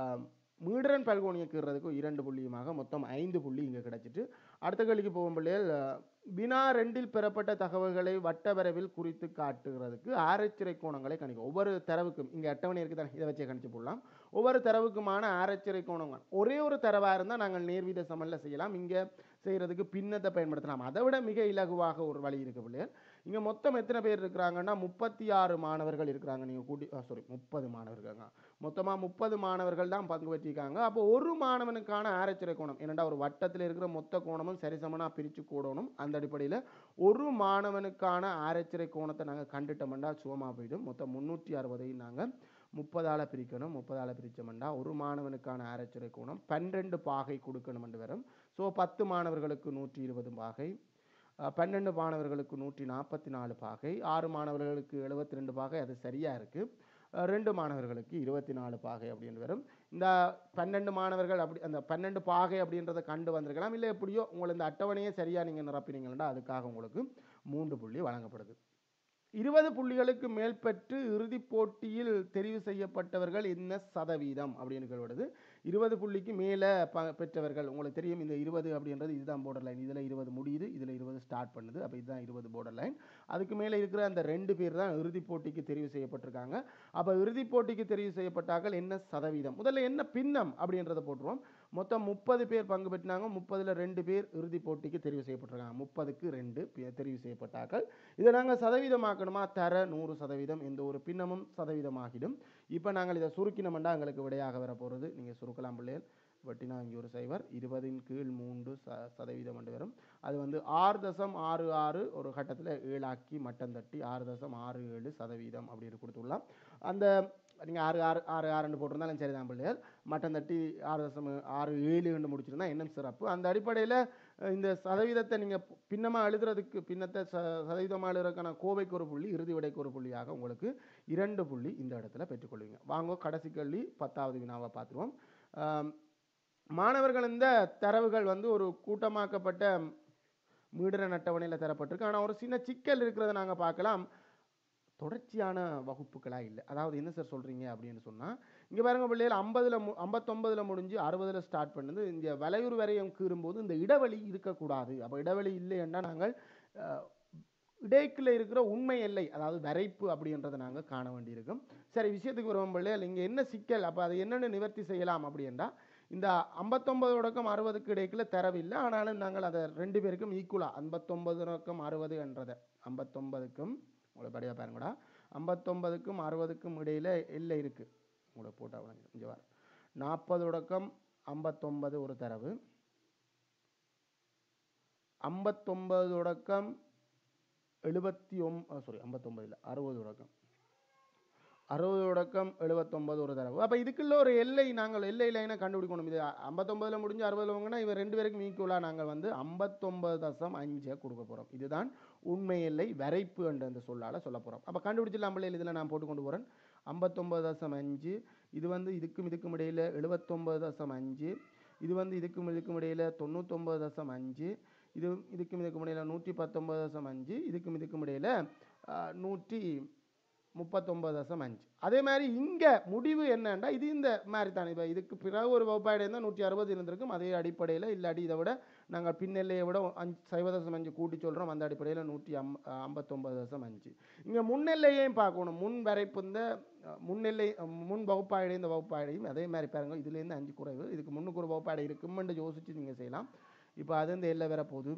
மீடுரன் பல்கோணியை கீறதுக்கு இரண்டு புள்ளியுமாக மொத்தம் ஐந்து புள்ளி இங்கே கிடச்சிட்டு அடுத்த கேள்விக்கு போகும் பிள்ளைகள் வினா ரெண்டில் பெறப்பட்ட தகவல்களை வட்ட வரைவில் குறித்து காட்டுகிறதுக்கு ஆரச்சிறை கோணங்களை கணிக்கும். ஒவ்வொரு தரவுக்கும் இங்கே அட்டவணை இருக்குது தானே, இதை வச்சே கணிச்சு போடலாம். ஒவ்வொரு தரவுக்குமான ஆரச்சிறை கோணங்கள் ஒரே ஒரு தரவாக இருந்தால் நாங்கள் நேர்வீத சமனில் செய்யலாம். இங்கே செய்கிறதுக்கு பின்னத்தை பயன்படுத்தலாம். அதை விட மிக இலகுவாக ஒரு வழி இருக்குது பிள்ளைகள். இங்கே மொத்தம் எத்தனை பேர் இருக்கிறாங்கன்னா முப்பத்தி ஆறு மாணவர்கள் இருக்கிறாங்க. நீங்கள் கூட்டி சாரி முப்பது மாணவர்கள் மொத்தமாக முப்பது மாணவர்கள் தான் பங்கு பெற்றிருக்காங்க. அப்போ ஒரு மாணவனுக்கான ஆரச்சிறை கோணம் என்னென்னா ஒரு வட்டத்தில் இருக்கிற மொத்த கோணமும் சரிசமனாக பிரித்து கூடணும். அந்த அடிப்படையில் ஒரு மாணவனுக்கான ஆரச்சிறை கோணத்தை நாங்கள் கண்டுட்டோம்னா சுகமாக போயிடும். மொத்தம் முந்நூற்றி அறுபதையும் நாங்கள் முப்பதால் பிரிக்கணும். முப்பதால் பிரித்தோம்னா ஒரு மாணவனுக்கான ஆரச்சிறை கோணம் பன்னிரெண்டு பாகை கொடுக்கணும் என்று வரும். ஸோ பத்து மாணவர்களுக்கு நூற்றி இருபது பாகை, பன்னெண்டு மாணவர்களுக்கு நூற்றி நாற்பத்தி நாலு பாகை, ஆறு மாணவர்களுக்கு எழுபத்தி ரெண்டு பாகை, அது சரியாக இருக்குது. ரெண்டு மாணவர்களுக்கு இருபத்தி நாலு பாகை அப்படின்னு வரும். இந்த பன்னெண்டு மாணவர்கள் அப்படி அந்த பன்னெண்டு பாகை அப்படின்றத கண்டு வந்திருக்கலாம். இல்லை எப்படியோ உங்களை இந்த அட்டவணையை சரியாக நீங்கள் நிரப்பினீங்கன்னா அதுக்காக உங்களுக்கு மூன்று புள்ளி வழங்கப்படுது. இருபது புள்ளிகளுக்கு மேல் பெற்று இறுதிப் போட்டியில் தெரிவு செய்யப்பட்டவர்கள் என்ன சதவீதம் அப்படின்னு கேள்விப்படுது. இருபது புள்ளிக்கு மேலே ப பெற்றவர்கள் உங்களுக்கு தெரியும். இந்த இருபது அப்படின்றது இதுதான் போர்டர் லைன். இதில் இருபது முடியுது, இதில் இருபது ஸ்டார்ட் பண்ணுது. அப்போ இதுதான் இருபது போர்டர் லைன். அதுக்கு மேலே இருக்கிற அந்த ரெண்டு பேர் தான் இறுதிப் போட்டிக்கு தெரிவு செய்யப்பட்டிருக்காங்க. அப்போ இறுதிப் போட்டிக்கு தெரிவு செய்யப்பட்டார்கள் என்ன சதவீதம். முதல்ல என்ன பின்னம் அப்படின்றத போட்டுருவோம். மொத்தம் முப்பது பேர் பங்கு பெற்றினாங்க. முப்பதில் ரெண்டு பேர் இறுதிப் போட்டிக்கு தெரிவு செய்யப்பட்டிருக்காங்க. முப்பதுக்கு ரெண்டு தெரிவு செய்யப்பட்டார்கள். இதை நாங்கள் சதவீதமாக்கணுமா? தர நூறு சதவீதம். எந்த ஒரு பின்னமும் சதவீதமாகிடும். இப்போ நாங்கள் இதை சுருக்கினோம்னா எங்களுக்கு விடையாக வர போகிறது. நீங்கள் சுருக்கலாம் பிள்ளைகள். வெட்டினா இங்கே ஒரு சைவர் இருபதின் கீழ் மூன்று ச சதவீதம் என்று வரும். அது வந்து ஆறு தசம் ஆறு ஆறு ஒரு கட்டத்தில் ஏழாக்கி மட்டம் தட்டி ஆறு தசம் ஆறு ஏழு சதவீதம் அப்படின்னு கொடுத்துடலாம். அந்த நீங்கள் ஆறு ஆறு ஆறு ஆறுன்னு போட்டிருந்தாலும் சரி தான் பிள்ளைகள். மட்டம் தட்டி ஆறு தசம் ஆறு ஏழு என்று முடிச்சிருந்தா இன்னும் சிறப்பு. அந்த அடிப்படையில் இந்த சதவீதத்தை நீங்கள் பின்னமாக எழுதுறதுக்கு பின்னத்தை ச சதவீதமாக எழுதுறதுக்கான கோவைக்கு ஒரு புள்ளி, இறுதி விடைக்கு ஒரு புள்ளியாக உங்களுக்கு இரண்டு புள்ளி இந்த இடத்துல பெற்றுக்கொள்வீங்க. வாங்க கடைசி கேள்வி பத்தாவது வினாவை பார்த்துருவோம். மாணவர்கள் இந்த தரவுகள் வந்து ஒரு கூட்டமாக்கப்பட்ட மீடுரன் அட்டவணையில் தரப்பட்டிருக்கு. ஆனால் ஒரு சின்ன சிக்கல் இருக்கிறத நாங்கள் பார்க்கலாம். தொடர்ச்சியான வகுப்புகளாக இல்லை. அதாவது என்ன சார் சொல்கிறீங்க அப்படின்னு சொன்னால் இங்கே பாருங்க பிள்ளைகள் ஐம்பதில் மு ஐம்பத்தொம்பதில் முடிஞ்சு அறுபதில் ஸ்டார்ட் பண்ணுது. இங்கே வளையுறு வரையம் கீறும்போது இந்த இடைவெளி இருக்கக்கூடாது. அப்போ இடைவெளி இல்லைன்னா நாங்கள் இடைக்குள்ள இருக்கிற உண்மை எல்லை அதாவது வரைப்பு அப்படின்றத நாங்கள் காண வேண்டியிருக்கும். சரி, விஷயத்துக்கு வருவோம் பிள்ளைகள். இங்கே என்ன சிக்கல், அப்போ அது என்னென்னு நிவர்த்தி செய்யலாம் அப்படின்னா இந்த ஐம்பத்தொம்பது தொடக்கம் அறுபதுக்கு இடைக்குள்ள தரவில்லை. ஆனாலும் நாங்கள் அதை ரெண்டு பேருக்கும் ஈக்குவலாக ஐம்பத்தொம்பது தொடக்கம் அறுபது என்றதை ஐம்பத்தொம்பதுக்கும் உங்களை படியாக பாருங்கடா ஐம்பத்தொம்பதுக்கும் அறுபதுக்கும் இடையில் எல்லை இருக்குது. உங்களை போட்டால் விளங்கும். இங்கே வர நாற்பது தொடக்கம் ஐம்பத்தொம்பது ஒரு தரவு, ஐம்பத்தொம்பது தொடக்கம் எழுபத்தி ஒம் சாரி ஐம்பத்தொம்பது இல்லை அறுபது தொடக்கம் அறுபது தொடக்கம் எழுபத்தொம்பது ஒரு தரவு. அப்போ இதுக்குள்ள ஒரு எல்லை நாங்கள் எல்லை லைனை கண்டுபிடிக்கணும். இது ஐம்பத்தொம்பதில் முடிஞ்சு அறுபதில் வாங்கினா இவர் ரெண்டு பேருக்கும் ஈக்குவலாக நாங்கள் வந்து ஐம்பத்தொம்பது தசம் அஞ்சை கொடுக்க போகிறோம். இதுதான் உண்மை எல்லை வரைப்பு என்ற அந்த சொல்லால் சொல்ல போகிறோம். அப்போ கண்டுபிடிச்சிடலாம் பிள்ளைகள். இதில் நான் போட்டு கொண்டு போகிறேன். ஐம்பத்தொம்பது தசம் அஞ்சு இது வந்து இதுக்கும் இதுக்கும் இடையில் எழுபத்தொம்பது தசம் அஞ்சு இது வந்து இதுக்கும் இதுக்கும் இடையில் தொண்ணூத்தொம்பது தசம் அஞ்சு இது இதுக்கும் இதுக்கும் இடையில் நூற்றி பத்தொம்பது தசம் அஞ்சு இதுக்கும் இதுக்கும் இடையில் நூற்றி முப்பத்தொம்பது தசம் அஞ்சு. அதே மாதிரி இங்கே முடிவு என்னன்னா இது இந்த மாதிரி தான். இப்போ இதுக்கு பிறகு ஒரு வகுப்பாடு இருந்தால் நூற்றி அறுபது இருந்திருக்கும். அதே அடிப்படையில் இல்லாட்டி இதை விட நாங்கள் பின்னெல்லையை விட அஞ்சு சைவ தசம் அஞ்சு கூட்டி சொல்கிறோம். அந்த அடிப்படையில் நூற்றி அம் ஐம்பத்தொம்பது தசம் அஞ்சு. இங்கே முன்னெல்லையையும் பார்க்கணும். முன் வரைப்பு இந்த முன்னெல்லை முன் வகுப்பாடை இந்த வகுப்பாடையும் அதே மாதிரி பாருங்கள். இதுலேருந்து அஞ்சு குறைவு, இதுக்கு முன்னுக்கு ஒரு வகுப்பாடை இருக்குமென்று யோசித்து நீங்கள் செய்யலாம். இப்போ அது இந்த எல்லை வரப்போகுது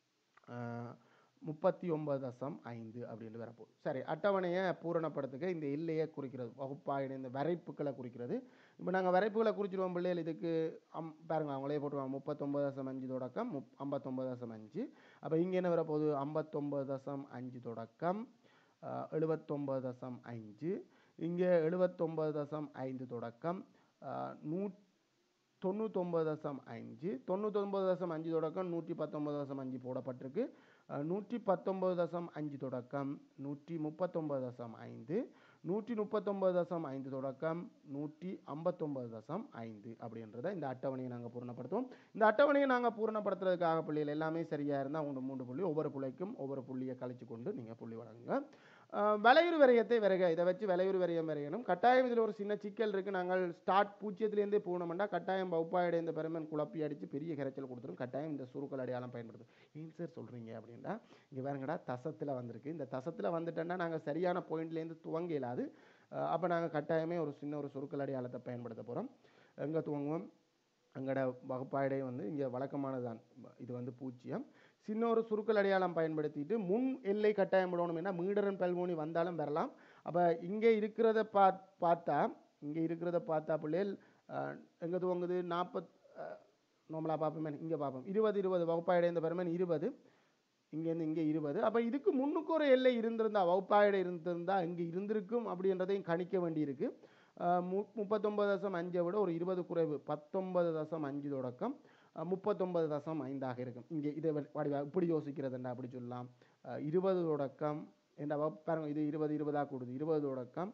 முப்பத்தி ஒன்பது தசம் ஐந்து அப்படின்னு வரப்போகுது. சரி, அட்டவணையை பூரணப்படுத்துக்க இந்த எல்லையை குறிக்கிறது, வகுப்பாயின இந்த வரைப்புகளை குறிக்கிறது. இப்போ நாங்கள் வரைப்புகளை குறிச்சிடுவோம் பிள்ளைகள். இதுக்கு அம் பாருங்க அவங்களே போட்டுருவாங்க முப்பத்தொம்பது தசம் அஞ்சு தொடக்கம் முப் ஐம்பத்தொம்பது தசம் அஞ்சு. அப்போ இங்கே என்ன வரப்போகுது ஐம்பத்தொம்பது தசம் அஞ்சு தொடக்கம் எழுபத்தொம்பது தசம் அஞ்சு. இங்கே எழுபத்தொம்பது தசம் ஐந்து தொடக்கம் நூ தொண்ணூத்தொம்பது தசம் அஞ்சு. தொண்ணூத்தொம்பது தசம் அஞ்சு தொடக்கம் நூற்றி பத்தொம்பது தசம் அஞ்சு போடப்பட்டிருக்கு. நூற்றி பத்தொம்பது தசம் அஞ்சு தொடக்கம் நூற்றி முப்பத்தொம்பது தசம் ஐந்து. நூற்றி முப்பத்தொம்பது தசம் ஐந்து தொடக்கம் நூற்றி ஐம்பத்தொம்பது தசம் ஐந்து அப்படின்றத இந்த அட்டவணையை நாங்கள் பூரணப்படுத்துவோம். இந்த அட்டவணையை நாங்கள் பூரணப்படுத்துறதுக்காக புள்ளிகள் எல்லாமே சரியாக இருந்தால் உங்கள் மூன்று புள்ளி, ஒவ்வொரு புள்ளிக்கும் ஒவ்வொரு புள்ளியை கழிச்சு கொண்டு நீங்கள் புள்ளி வழங்குங்க. வளையுறு வரையத்தை வரைக, இதை வச்சு வளையுறு வரையம் வரையணும். கட்டாயம் இதில் ஒரு சின்ன சிக்கல் இருக்குது. நாங்கள் ஸ்டார்ட் பூஜ்ஜியத்திலேருந்தே போகணும்னா கட்டாயம் வகுப்பாயுடைய இந்த பெருமன் குழப்பி அடித்து பெரிய கரைச்சல் கொடுத்துரும். கட்டாயம் இந்த சுருக்கள் அடையாளம் பயன்படுத்தும். ஏன் சார் சொல்கிறீங்க அப்படின்னா, இங்கே பாருங்கடா தசத்தில் வந்திருக்கு. இந்த தசத்தில் வந்துட்டோன்னா நாங்கள் சரியான பாயிண்ட்லேருந்து துவங்க இயலாது. அப்போ நாங்கள் கட்டாயமே ஒரு சின்ன ஒரு சுருக்கள் அடையாளத்தை பயன்படுத்த போகிறோம். எங்கே துவங்குவோம்? எங்களோட வகுப்பாடை வந்து இங்கே வழக்கமானதான், இது வந்து பூஜ்ஜியம். சின்ன ஒரு சுருக்கள் அடையாளம் பயன்படுத்திட்டு முன் எல்லை கட்டாயம் விடணும். ஏன்னா மீடரன் பல்மோனி வந்தாலும் வரலாம். அப்போ இங்கே இருக்கிறத பா பார்த்தா இங்கே இருக்கிறத பார்த்தா பிள்ளைகள் எங்கே துவங்குது நாற்பத் நார்மலாக பார்ப்போமே, இங்கே பார்ப்போம் இருபது இருபது வகுப்பாடை இந்த பெருமன் இருபது, இங்கேருந்து இங்கே இருபது. அப்போ இதுக்கு முன்னுக்கு ஒரு எல்லை இருந்திருந்தா, வகுப்பாடை இருந்திருந்தா இங்கே இருந்திருக்கும் அப்படின்றதையும் கணிக்க வேண்டியிருக்கு. மு முப்பத்தொம்பது தசம் அஞ்சை விட ஒரு இருபது குறைவு, பத்தொன்பது தசம் அஞ்சு தொடக்கம் முப்பத்தொன்பது தசம் ஐந்தாக இருக்கும். இங்கே இதை வடிவா இப்படி யோசிக்கிறதுண்டா அப்படி சொல்லலாம். இருபது தொடக்கம் என்ற பாருங்க, இது இருபது இருபதாக கூடுது. இருபது தொடக்கம்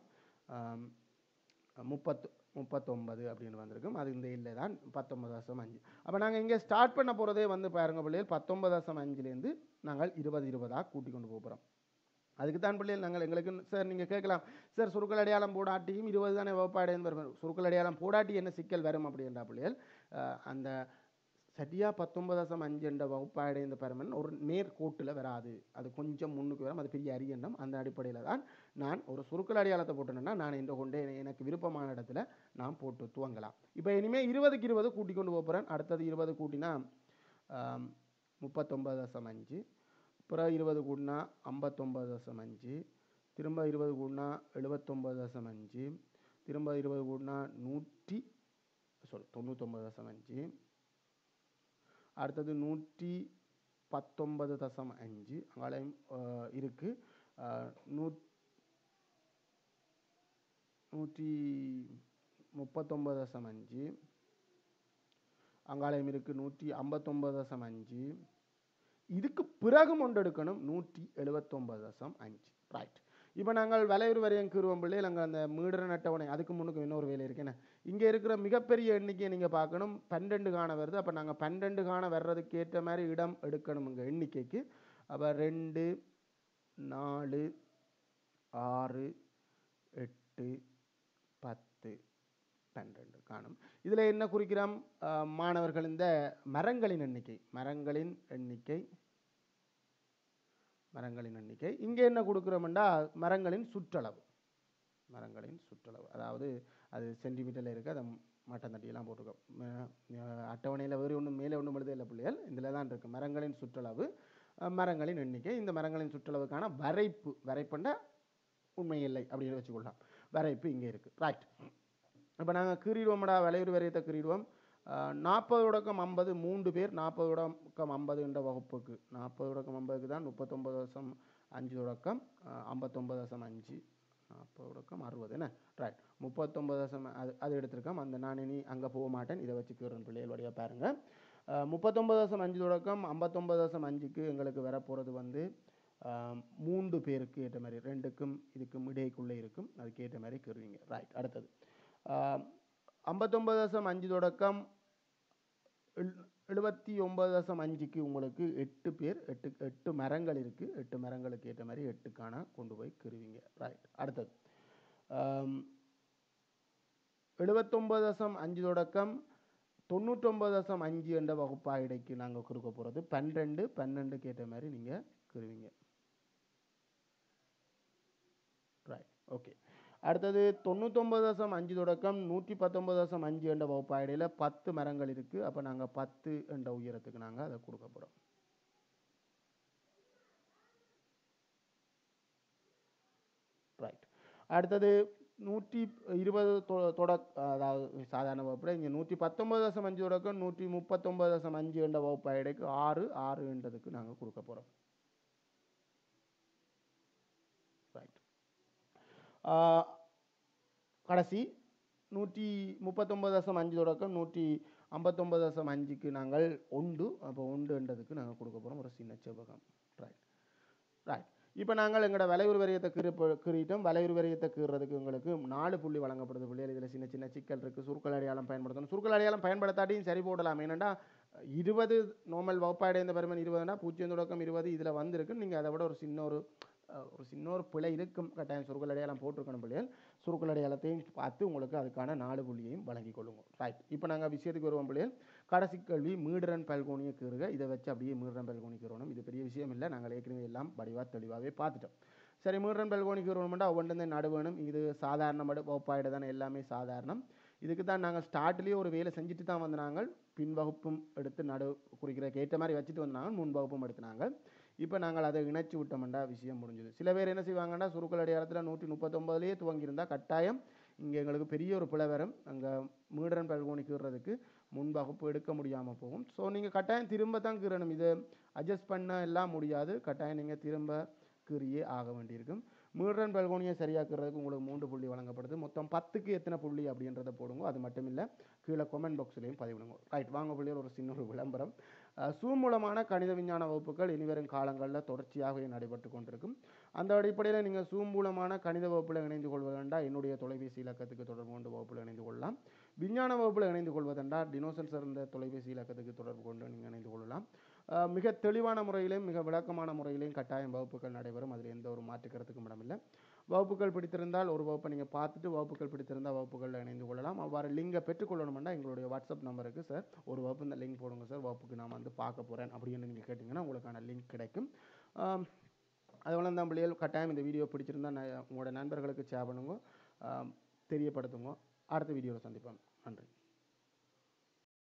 முப்பத்து முப்பத்தொன்பது அப்படின்னு வந்திருக்கும். அது இந்த இல்லை தான் பத்தொன்பது தசம் அஞ்சு. அப்போ நாங்கள் இங்கே ஸ்டார்ட் பண்ண போகிறதே வந்து பாருங்க பிள்ளைகள் பத்தொன்பது தசம் அஞ்சுலேருந்து நாங்கள் இருபது இருபதாக கூட்டி கொண்டு போகிறோம். அதுக்கு தான் பிள்ளைகள் நாங்கள் எங்களுக்கு சார் நீங்கள் கேட்கலாம், சார் சுருக்கள் அடையாளம் போடாட்டியும் இருபது தானே வகுப்பாடைன்னு வரும், சுருக்கள் அடையாளம் போடாட்டி என்ன சிக்கல் வரும் அப்படின்றா பிள்ளைகள். அந்த சரியாக பத்தொன்பது தசம் அஞ்சு என்ற வகுப்பாடை இந்த பெருமன் ஒரு நேர்கோட்டில் வராது, அது கொஞ்சம் முன்னுக்கு வரும். அது பெரிய அரியண்ணம். அந்த அடிப்படையில் தான் நான் ஒரு சுருக்கள் அடையாளத்தை போட்டேன்னா நான் இந்த கொண்டே எனக்கு விருப்பமான இடத்துல நான் போட்டு துவங்கலாம். இப்போ இனிமேல் இருபதுக்கு இருபது கூட்டி கொண்டு போகிறேன். அடுத்தது இருபது கூட்டினா முப்பத்தொம்பது தசம் அஞ்சு, அப்புறம் இருபது கூட்டினா ஐம்பத்தொம்பது தசம் அஞ்சு, திரும்ப இருபது கூட்டினா எழுபத்தொம்பது தசம் அஞ்சு, திரும்ப இருபது கூட்டினா நூற்றி சாரி தொண்ணூத்தொம்பது தசம் அஞ்சு, அடுத்தது நூற்றி பத்தொன்பது தசம் அஞ்சு அங்காலையும் இருக்குது. நூ நூற்றி முப்பத்தொம்பது தசம் அஞ்சு அங்காலையும் இருக்குது. நூற்றி ஐம்பத்தொம்பது தசம் அஞ்சு, இதுக்கு பிறகும் ஒன்று எடுக்கணும் நூற்றி எழுபத்தொம்பது தசம் அஞ்சு. ரைட். இப்போ நாங்கள் வளையுறு வரையம் கீறுவோம் பிள்ளைகள். அங்கே அந்த மீடரன் அட்டவணை அதுக்கு முன்னுக்கு இன்னொரு வேலை இருக்குன்னு இங்கே இருக்கிற மிகப்பெரிய எண்ணிக்கையை நீங்கள் பார்க்கணும். பன்னெண்டு காண வருது. அப்போ நாங்கள் பன்னெண்டு காண வர்றதுக்கு ஏற்ற மாதிரி இடம் எடுக்கணும் இங்கே எண்ணிக்கைக்கு. அப்போ ரெண்டு நாலு ஆறு எட்டு பத்து பன்னிரெண்டு காணும். இதில் என்ன குறிக்கிறோம் மாணவர்கள்? இந்த மரங்களின் எண்ணிக்கை, மரங்களின் எண்ணிக்கை மரங்களின் எண்ணிக்கை. இங்கே என்ன கொடுக்குறோம்னா மரங்களின் சுற்றளவு, மரங்களின் சுற்றளவு, அதாவது அது சென்டிமீட்டரில் இருக்குது. அதை மட்டம் தட்டியெல்லாம் போட்டிருக்கோம். அட்டவணையில் வேறு ஒன்றும் மேலே ஒன்றும் எழுத இல்லை பிள்ளைகள், இதில் தான் இருக்குது மரங்களின் சுற்றளவு, மரங்களின் எண்ணிக்கை. இந்த மரங்களின் சுற்றளவுக்கான வரைப்பு, வரைப்புண்டா உண்மை இல்லை அப்படின்னு வச்சுக்கொள்ளலாம். வரைப்பு இங்கே இருக்குது. ரைட். இப்போ நாங்கள் கீறிடுவோம்டா, வளையுறு வரையத்தை கீறிடுவோம். நாற்பது தொடக்கம் ஐம்பது, மூன்று பேர் நாற்பது தொடக்கம் ஐம்பது என்ற வகுப்புக்கு, நாற்பது தொடக்கம் ஐம்பதுக்கு தான் முப்பத்தொம்பது தசம் அஞ்சு தொடக்கம் ஐம்பத்தொம்பது தசம் அஞ்சு, நாற்பது தொடக்கம் அறுபது என்ன. ரைட். முப்பத்தொம்பது தசம் அது அது எடுத்திருக்கோம். அந்த நான் இனி அங்கே போக மாட்டேன், இதை வச்சு கீறன் பிள்ளைகள் வழியாக பாருங்கள். முப்பத்தொம்பது தசம் அஞ்சு தொடக்கம் ஐம்பத்தொம்பது தசம் அஞ்சுக்கு எங்களுக்கு வரப்போகிறது வந்து மூன்று பேருக்கு ஏற்ற மாதிரி, ரெண்டுக்கும் இதுக்கும் இடைக்குள்ளே இருக்கும், அதுக்கு ஏற்ற மாதிரி கீறுவீங்க. ரைட். அடுத்தது ஐம்பத்தொம்பது தசம் அஞ்சு தொடக்கம் எழுபத்தி ஒன்பது தசம் அஞ்சுக்கு உங்களுக்கு எட்டு பேர், எட்டு எட்டு மரங்கள் இருக்குது. எட்டு மரங்களுக்கு ஏற்ற மாதிரி எட்டுக்கான கொண்டு போய் கீறுவீங்க. ரைட். அடுத்தது எழுபத்தொம்பது தசம் அஞ்சு தொடக்கம் தொண்ணூற்றொம்பது தசம் அஞ்சு என்ற வகுப்பாயிடைக்கு நாங்கள் கொடுக்க போகிறது பன்னிரெண்டு பன்னெண்டுக்கு ஏற்ற மாதிரி நீங்கள் கிருவீங்க. Right, okay. அடுத்தது தொண்ணூற்றொம்பது தசம் அஞ்சு தொடக்கம் நூற்றி பத்தொன்பது தசம் அஞ்சு என்ற வகுப்பாயிடையில் பத்து மரங்கள் இருக்குது. அப்போ நாங்கள் பத்து என்ற உயரத்துக்கு நாங்கள் அதை கொடுக்க போகிறோம். ரைட். அடுத்தது நூற்றி இருபது தொடக் அதாவது சாதாரண வகுப்பில் இங்கே நூற்றி பத்தொன்பது தசம் அஞ்சு தொடக்கம் நூற்றி முப்பத்தொன்பது தசம் அஞ்சு என்ற வகுப்பாயிடைக்கு ஆறு ஆறு என்றதுக்கு நாங்கள் கொடுக்க போகிறோம். ரைட். கடைசி நூற்றி முப்பத்தொன்பது தசம் அஞ்சு தொடக்கம் நூற்றி ஐம்பத்தொன்பது தசம் அஞ்சுக்கு நாங்கள் ஒன்று அப்போ ஒன்று என்றதுக்கு நாங்கள் கொடுக்க போகிறோம் ஒரு சின்ன செவ்வகம். ரைட் ரைட் இப்போ நாங்கள் எங்களோட வளைவுறு வரையத்தை கீறு கீறிட்டோம். வளைவுறு வரையத்தை கீறுறதுக்கு உங்களுக்கு நாலு புள்ளி வழங்கப்படுது. புள்ளிகள் இதில் சின்ன சின்ன சிக்கல் இருக்குது. சுருக்கல் அடையாளம் பயன்படுத்தணும். சுருக்கல் அடையாளம் பயன்படுத்தாட்டியும் சரி போடலாம். ஏன்னா இருபது நார்மல் வகுப்பாடைந்த பருமன் இருபதுனா பூஜ்ஜியம் தொடக்கம் இருபது இதில் வந்திருக்கு. நீங்கள் அதை விட ஒரு சின்ன ஒரு ஒரு சின்ன ஒரு பிழை இருக்கும். கட்டாயம் சுருக்கல் அடையாளம் போட்டிருக்கணும். பிள்ளைகள் சுருக்கல் அடையாளத்தையும் பார்த்து உங்களுக்கு அதுக்கான நாலு புள்ளியையும் வழங்கி கொள்ளுங்க. ரைட். இப்போ நாங்கள் விஷயத்துக்கு வருவோம். பிள்ளைகள் கடைசி கேள்வி மீடுரன் பல்கோணிய கீறுக. இதை வச்சு அப்படியே மீடுரன் பல்கோணி கீறணும். இது பெரிய விஷயம் இல்லை. நாங்கள் ஏற்கனவே எல்லாம் வடிவாக தெளிவாகவே பார்த்துட்டோம். சரி, மீடுரன் பல்கோணி கீறணும்னா ஒவ்வொன்று நடுவேணும். இது சாதாரண மடு வகுப்பாயிட தானே, எல்லாமே சாதாரணம். இதுக்கு தான் நாங்கள் ஸ்டார்ட்லேயே ஒரு வேலை செஞ்சுட்டு தான் வந்து நாங்கள் பின் வகுப்பும் எடுத்து நடு குறிக்கிறதுக்கு ஏற்ற மாதிரி வச்சுட்டு வந்தாங்க. முன் வகுப்பும் எடுத்துனாங்க. இப்போ நாங்கள் அதை இணைச்சி விட்டோம்டா விஷயம் முடிஞ்சுது. சில பேர் என்ன செய்வாங்கன்னா சுருக்கல் அடையாளத்தில் நூற்றி முப்பத்தொம்பதுலேயே துவங்கியிருந்தால் கட்டாயம் இங்கே எங்களுக்கு பெரிய ஒரு பிழை வரும். அங்கே மீடுரன் பல்கோணி கீறுறதுக்கு முன் வகுப்பு எடுக்க முடியாமல் போகும். ஸோ நீங்கள் கட்டாயம் திரும்ப தான் கீறணும். இதை அட்ஜஸ்ட் பண்ண எல்லாம் முடியாது. கட்டாயம் நீங்கள் திரும்ப கீறியே ஆக வேண்டியிருக்கும். மீடுரன் பல்கோணியை சரியாக்குறதுக்கு உங்களுக்கு மூன்று புள்ளி வழங்கப்படுது. மொத்தம் பத்துக்கு எத்தனை புள்ளி அப்படின்றத போடுங்க. அது மட்டும் இல்லை, கீழே கமெண்ட் பாக்ஸ்லையும் பதிவிடுங்க. ரைட், வாங்க புள்ளியில் ஒரு சின்ன ஒரு விளம்பரம். சூம் மூலமான கணித விஞ்ஞான வகுப்புகள் இனிவரும் காலங்களில் தொடர்ச்சியாகவே நடைபெற்று கொண்டிருக்கும். அந்த அடிப்படையில் நீங்கள் சூம் மூலமான கணித வகுப்பில் இணைந்து கொள்வதென்றால் என்னுடைய தொலைபேசி இலக்கத்துக்கு தொடர்பு கொண்டு வகுப்பில் இணைந்து கொள்ளலாம். விஞ்ஞான வகுப்பில் இணைந்து கொள்வதென்றால் டினோசன் சார்ந்த தொலைபேசி இலக்கத்துக்கு தொடர்பு கொண்டு நீங்கள் இணைந்து கொள்ளலாம். மிக தெளிவான முறையிலையும் மிக விளக்கமான முறையிலையும் கட்டாயம் வகுப்புகள் நடைபெறும். அதில் எந்த ஒரு மாற்றுக்கிறதுக்கும் இடமில்லை. வகுப்புகள் பிடித்திருந்தால் ஒரு வகுப்பை நீங்கள் பார்த்துட்டு வகுப்புகள் பிடித்திருந்தால் வகுப்புகளில் இணைந்து கொள்ளலாம். அவ்வாறு லிங்கை பெற்றுக்கொள்ளணும்னா எங்களுடைய வாட்ஸ்அப் நம்பருக்கு சார் ஒரு வகுப்பு இந்த லிங்க் போடுங்க சார், வகுப்புக்கு நான் வந்து பார்க்க போகிறேன் அப்படின்னு நீங்கள் கேட்டிங்கன்னா உங்களுக்கான லிங்க் கிடைக்கும். அதுபோல் தான் பிள்ளைகள் கட்டாயம் இந்த வீடியோ பிடிச்சிருந்தா உங்களோட நண்பர்களுக்கு ஷேர் பண்ணுங்க, தெரியப்படுத்துங்க. அடுத்த வீடியோவில் சந்திப்போம். நன்றி.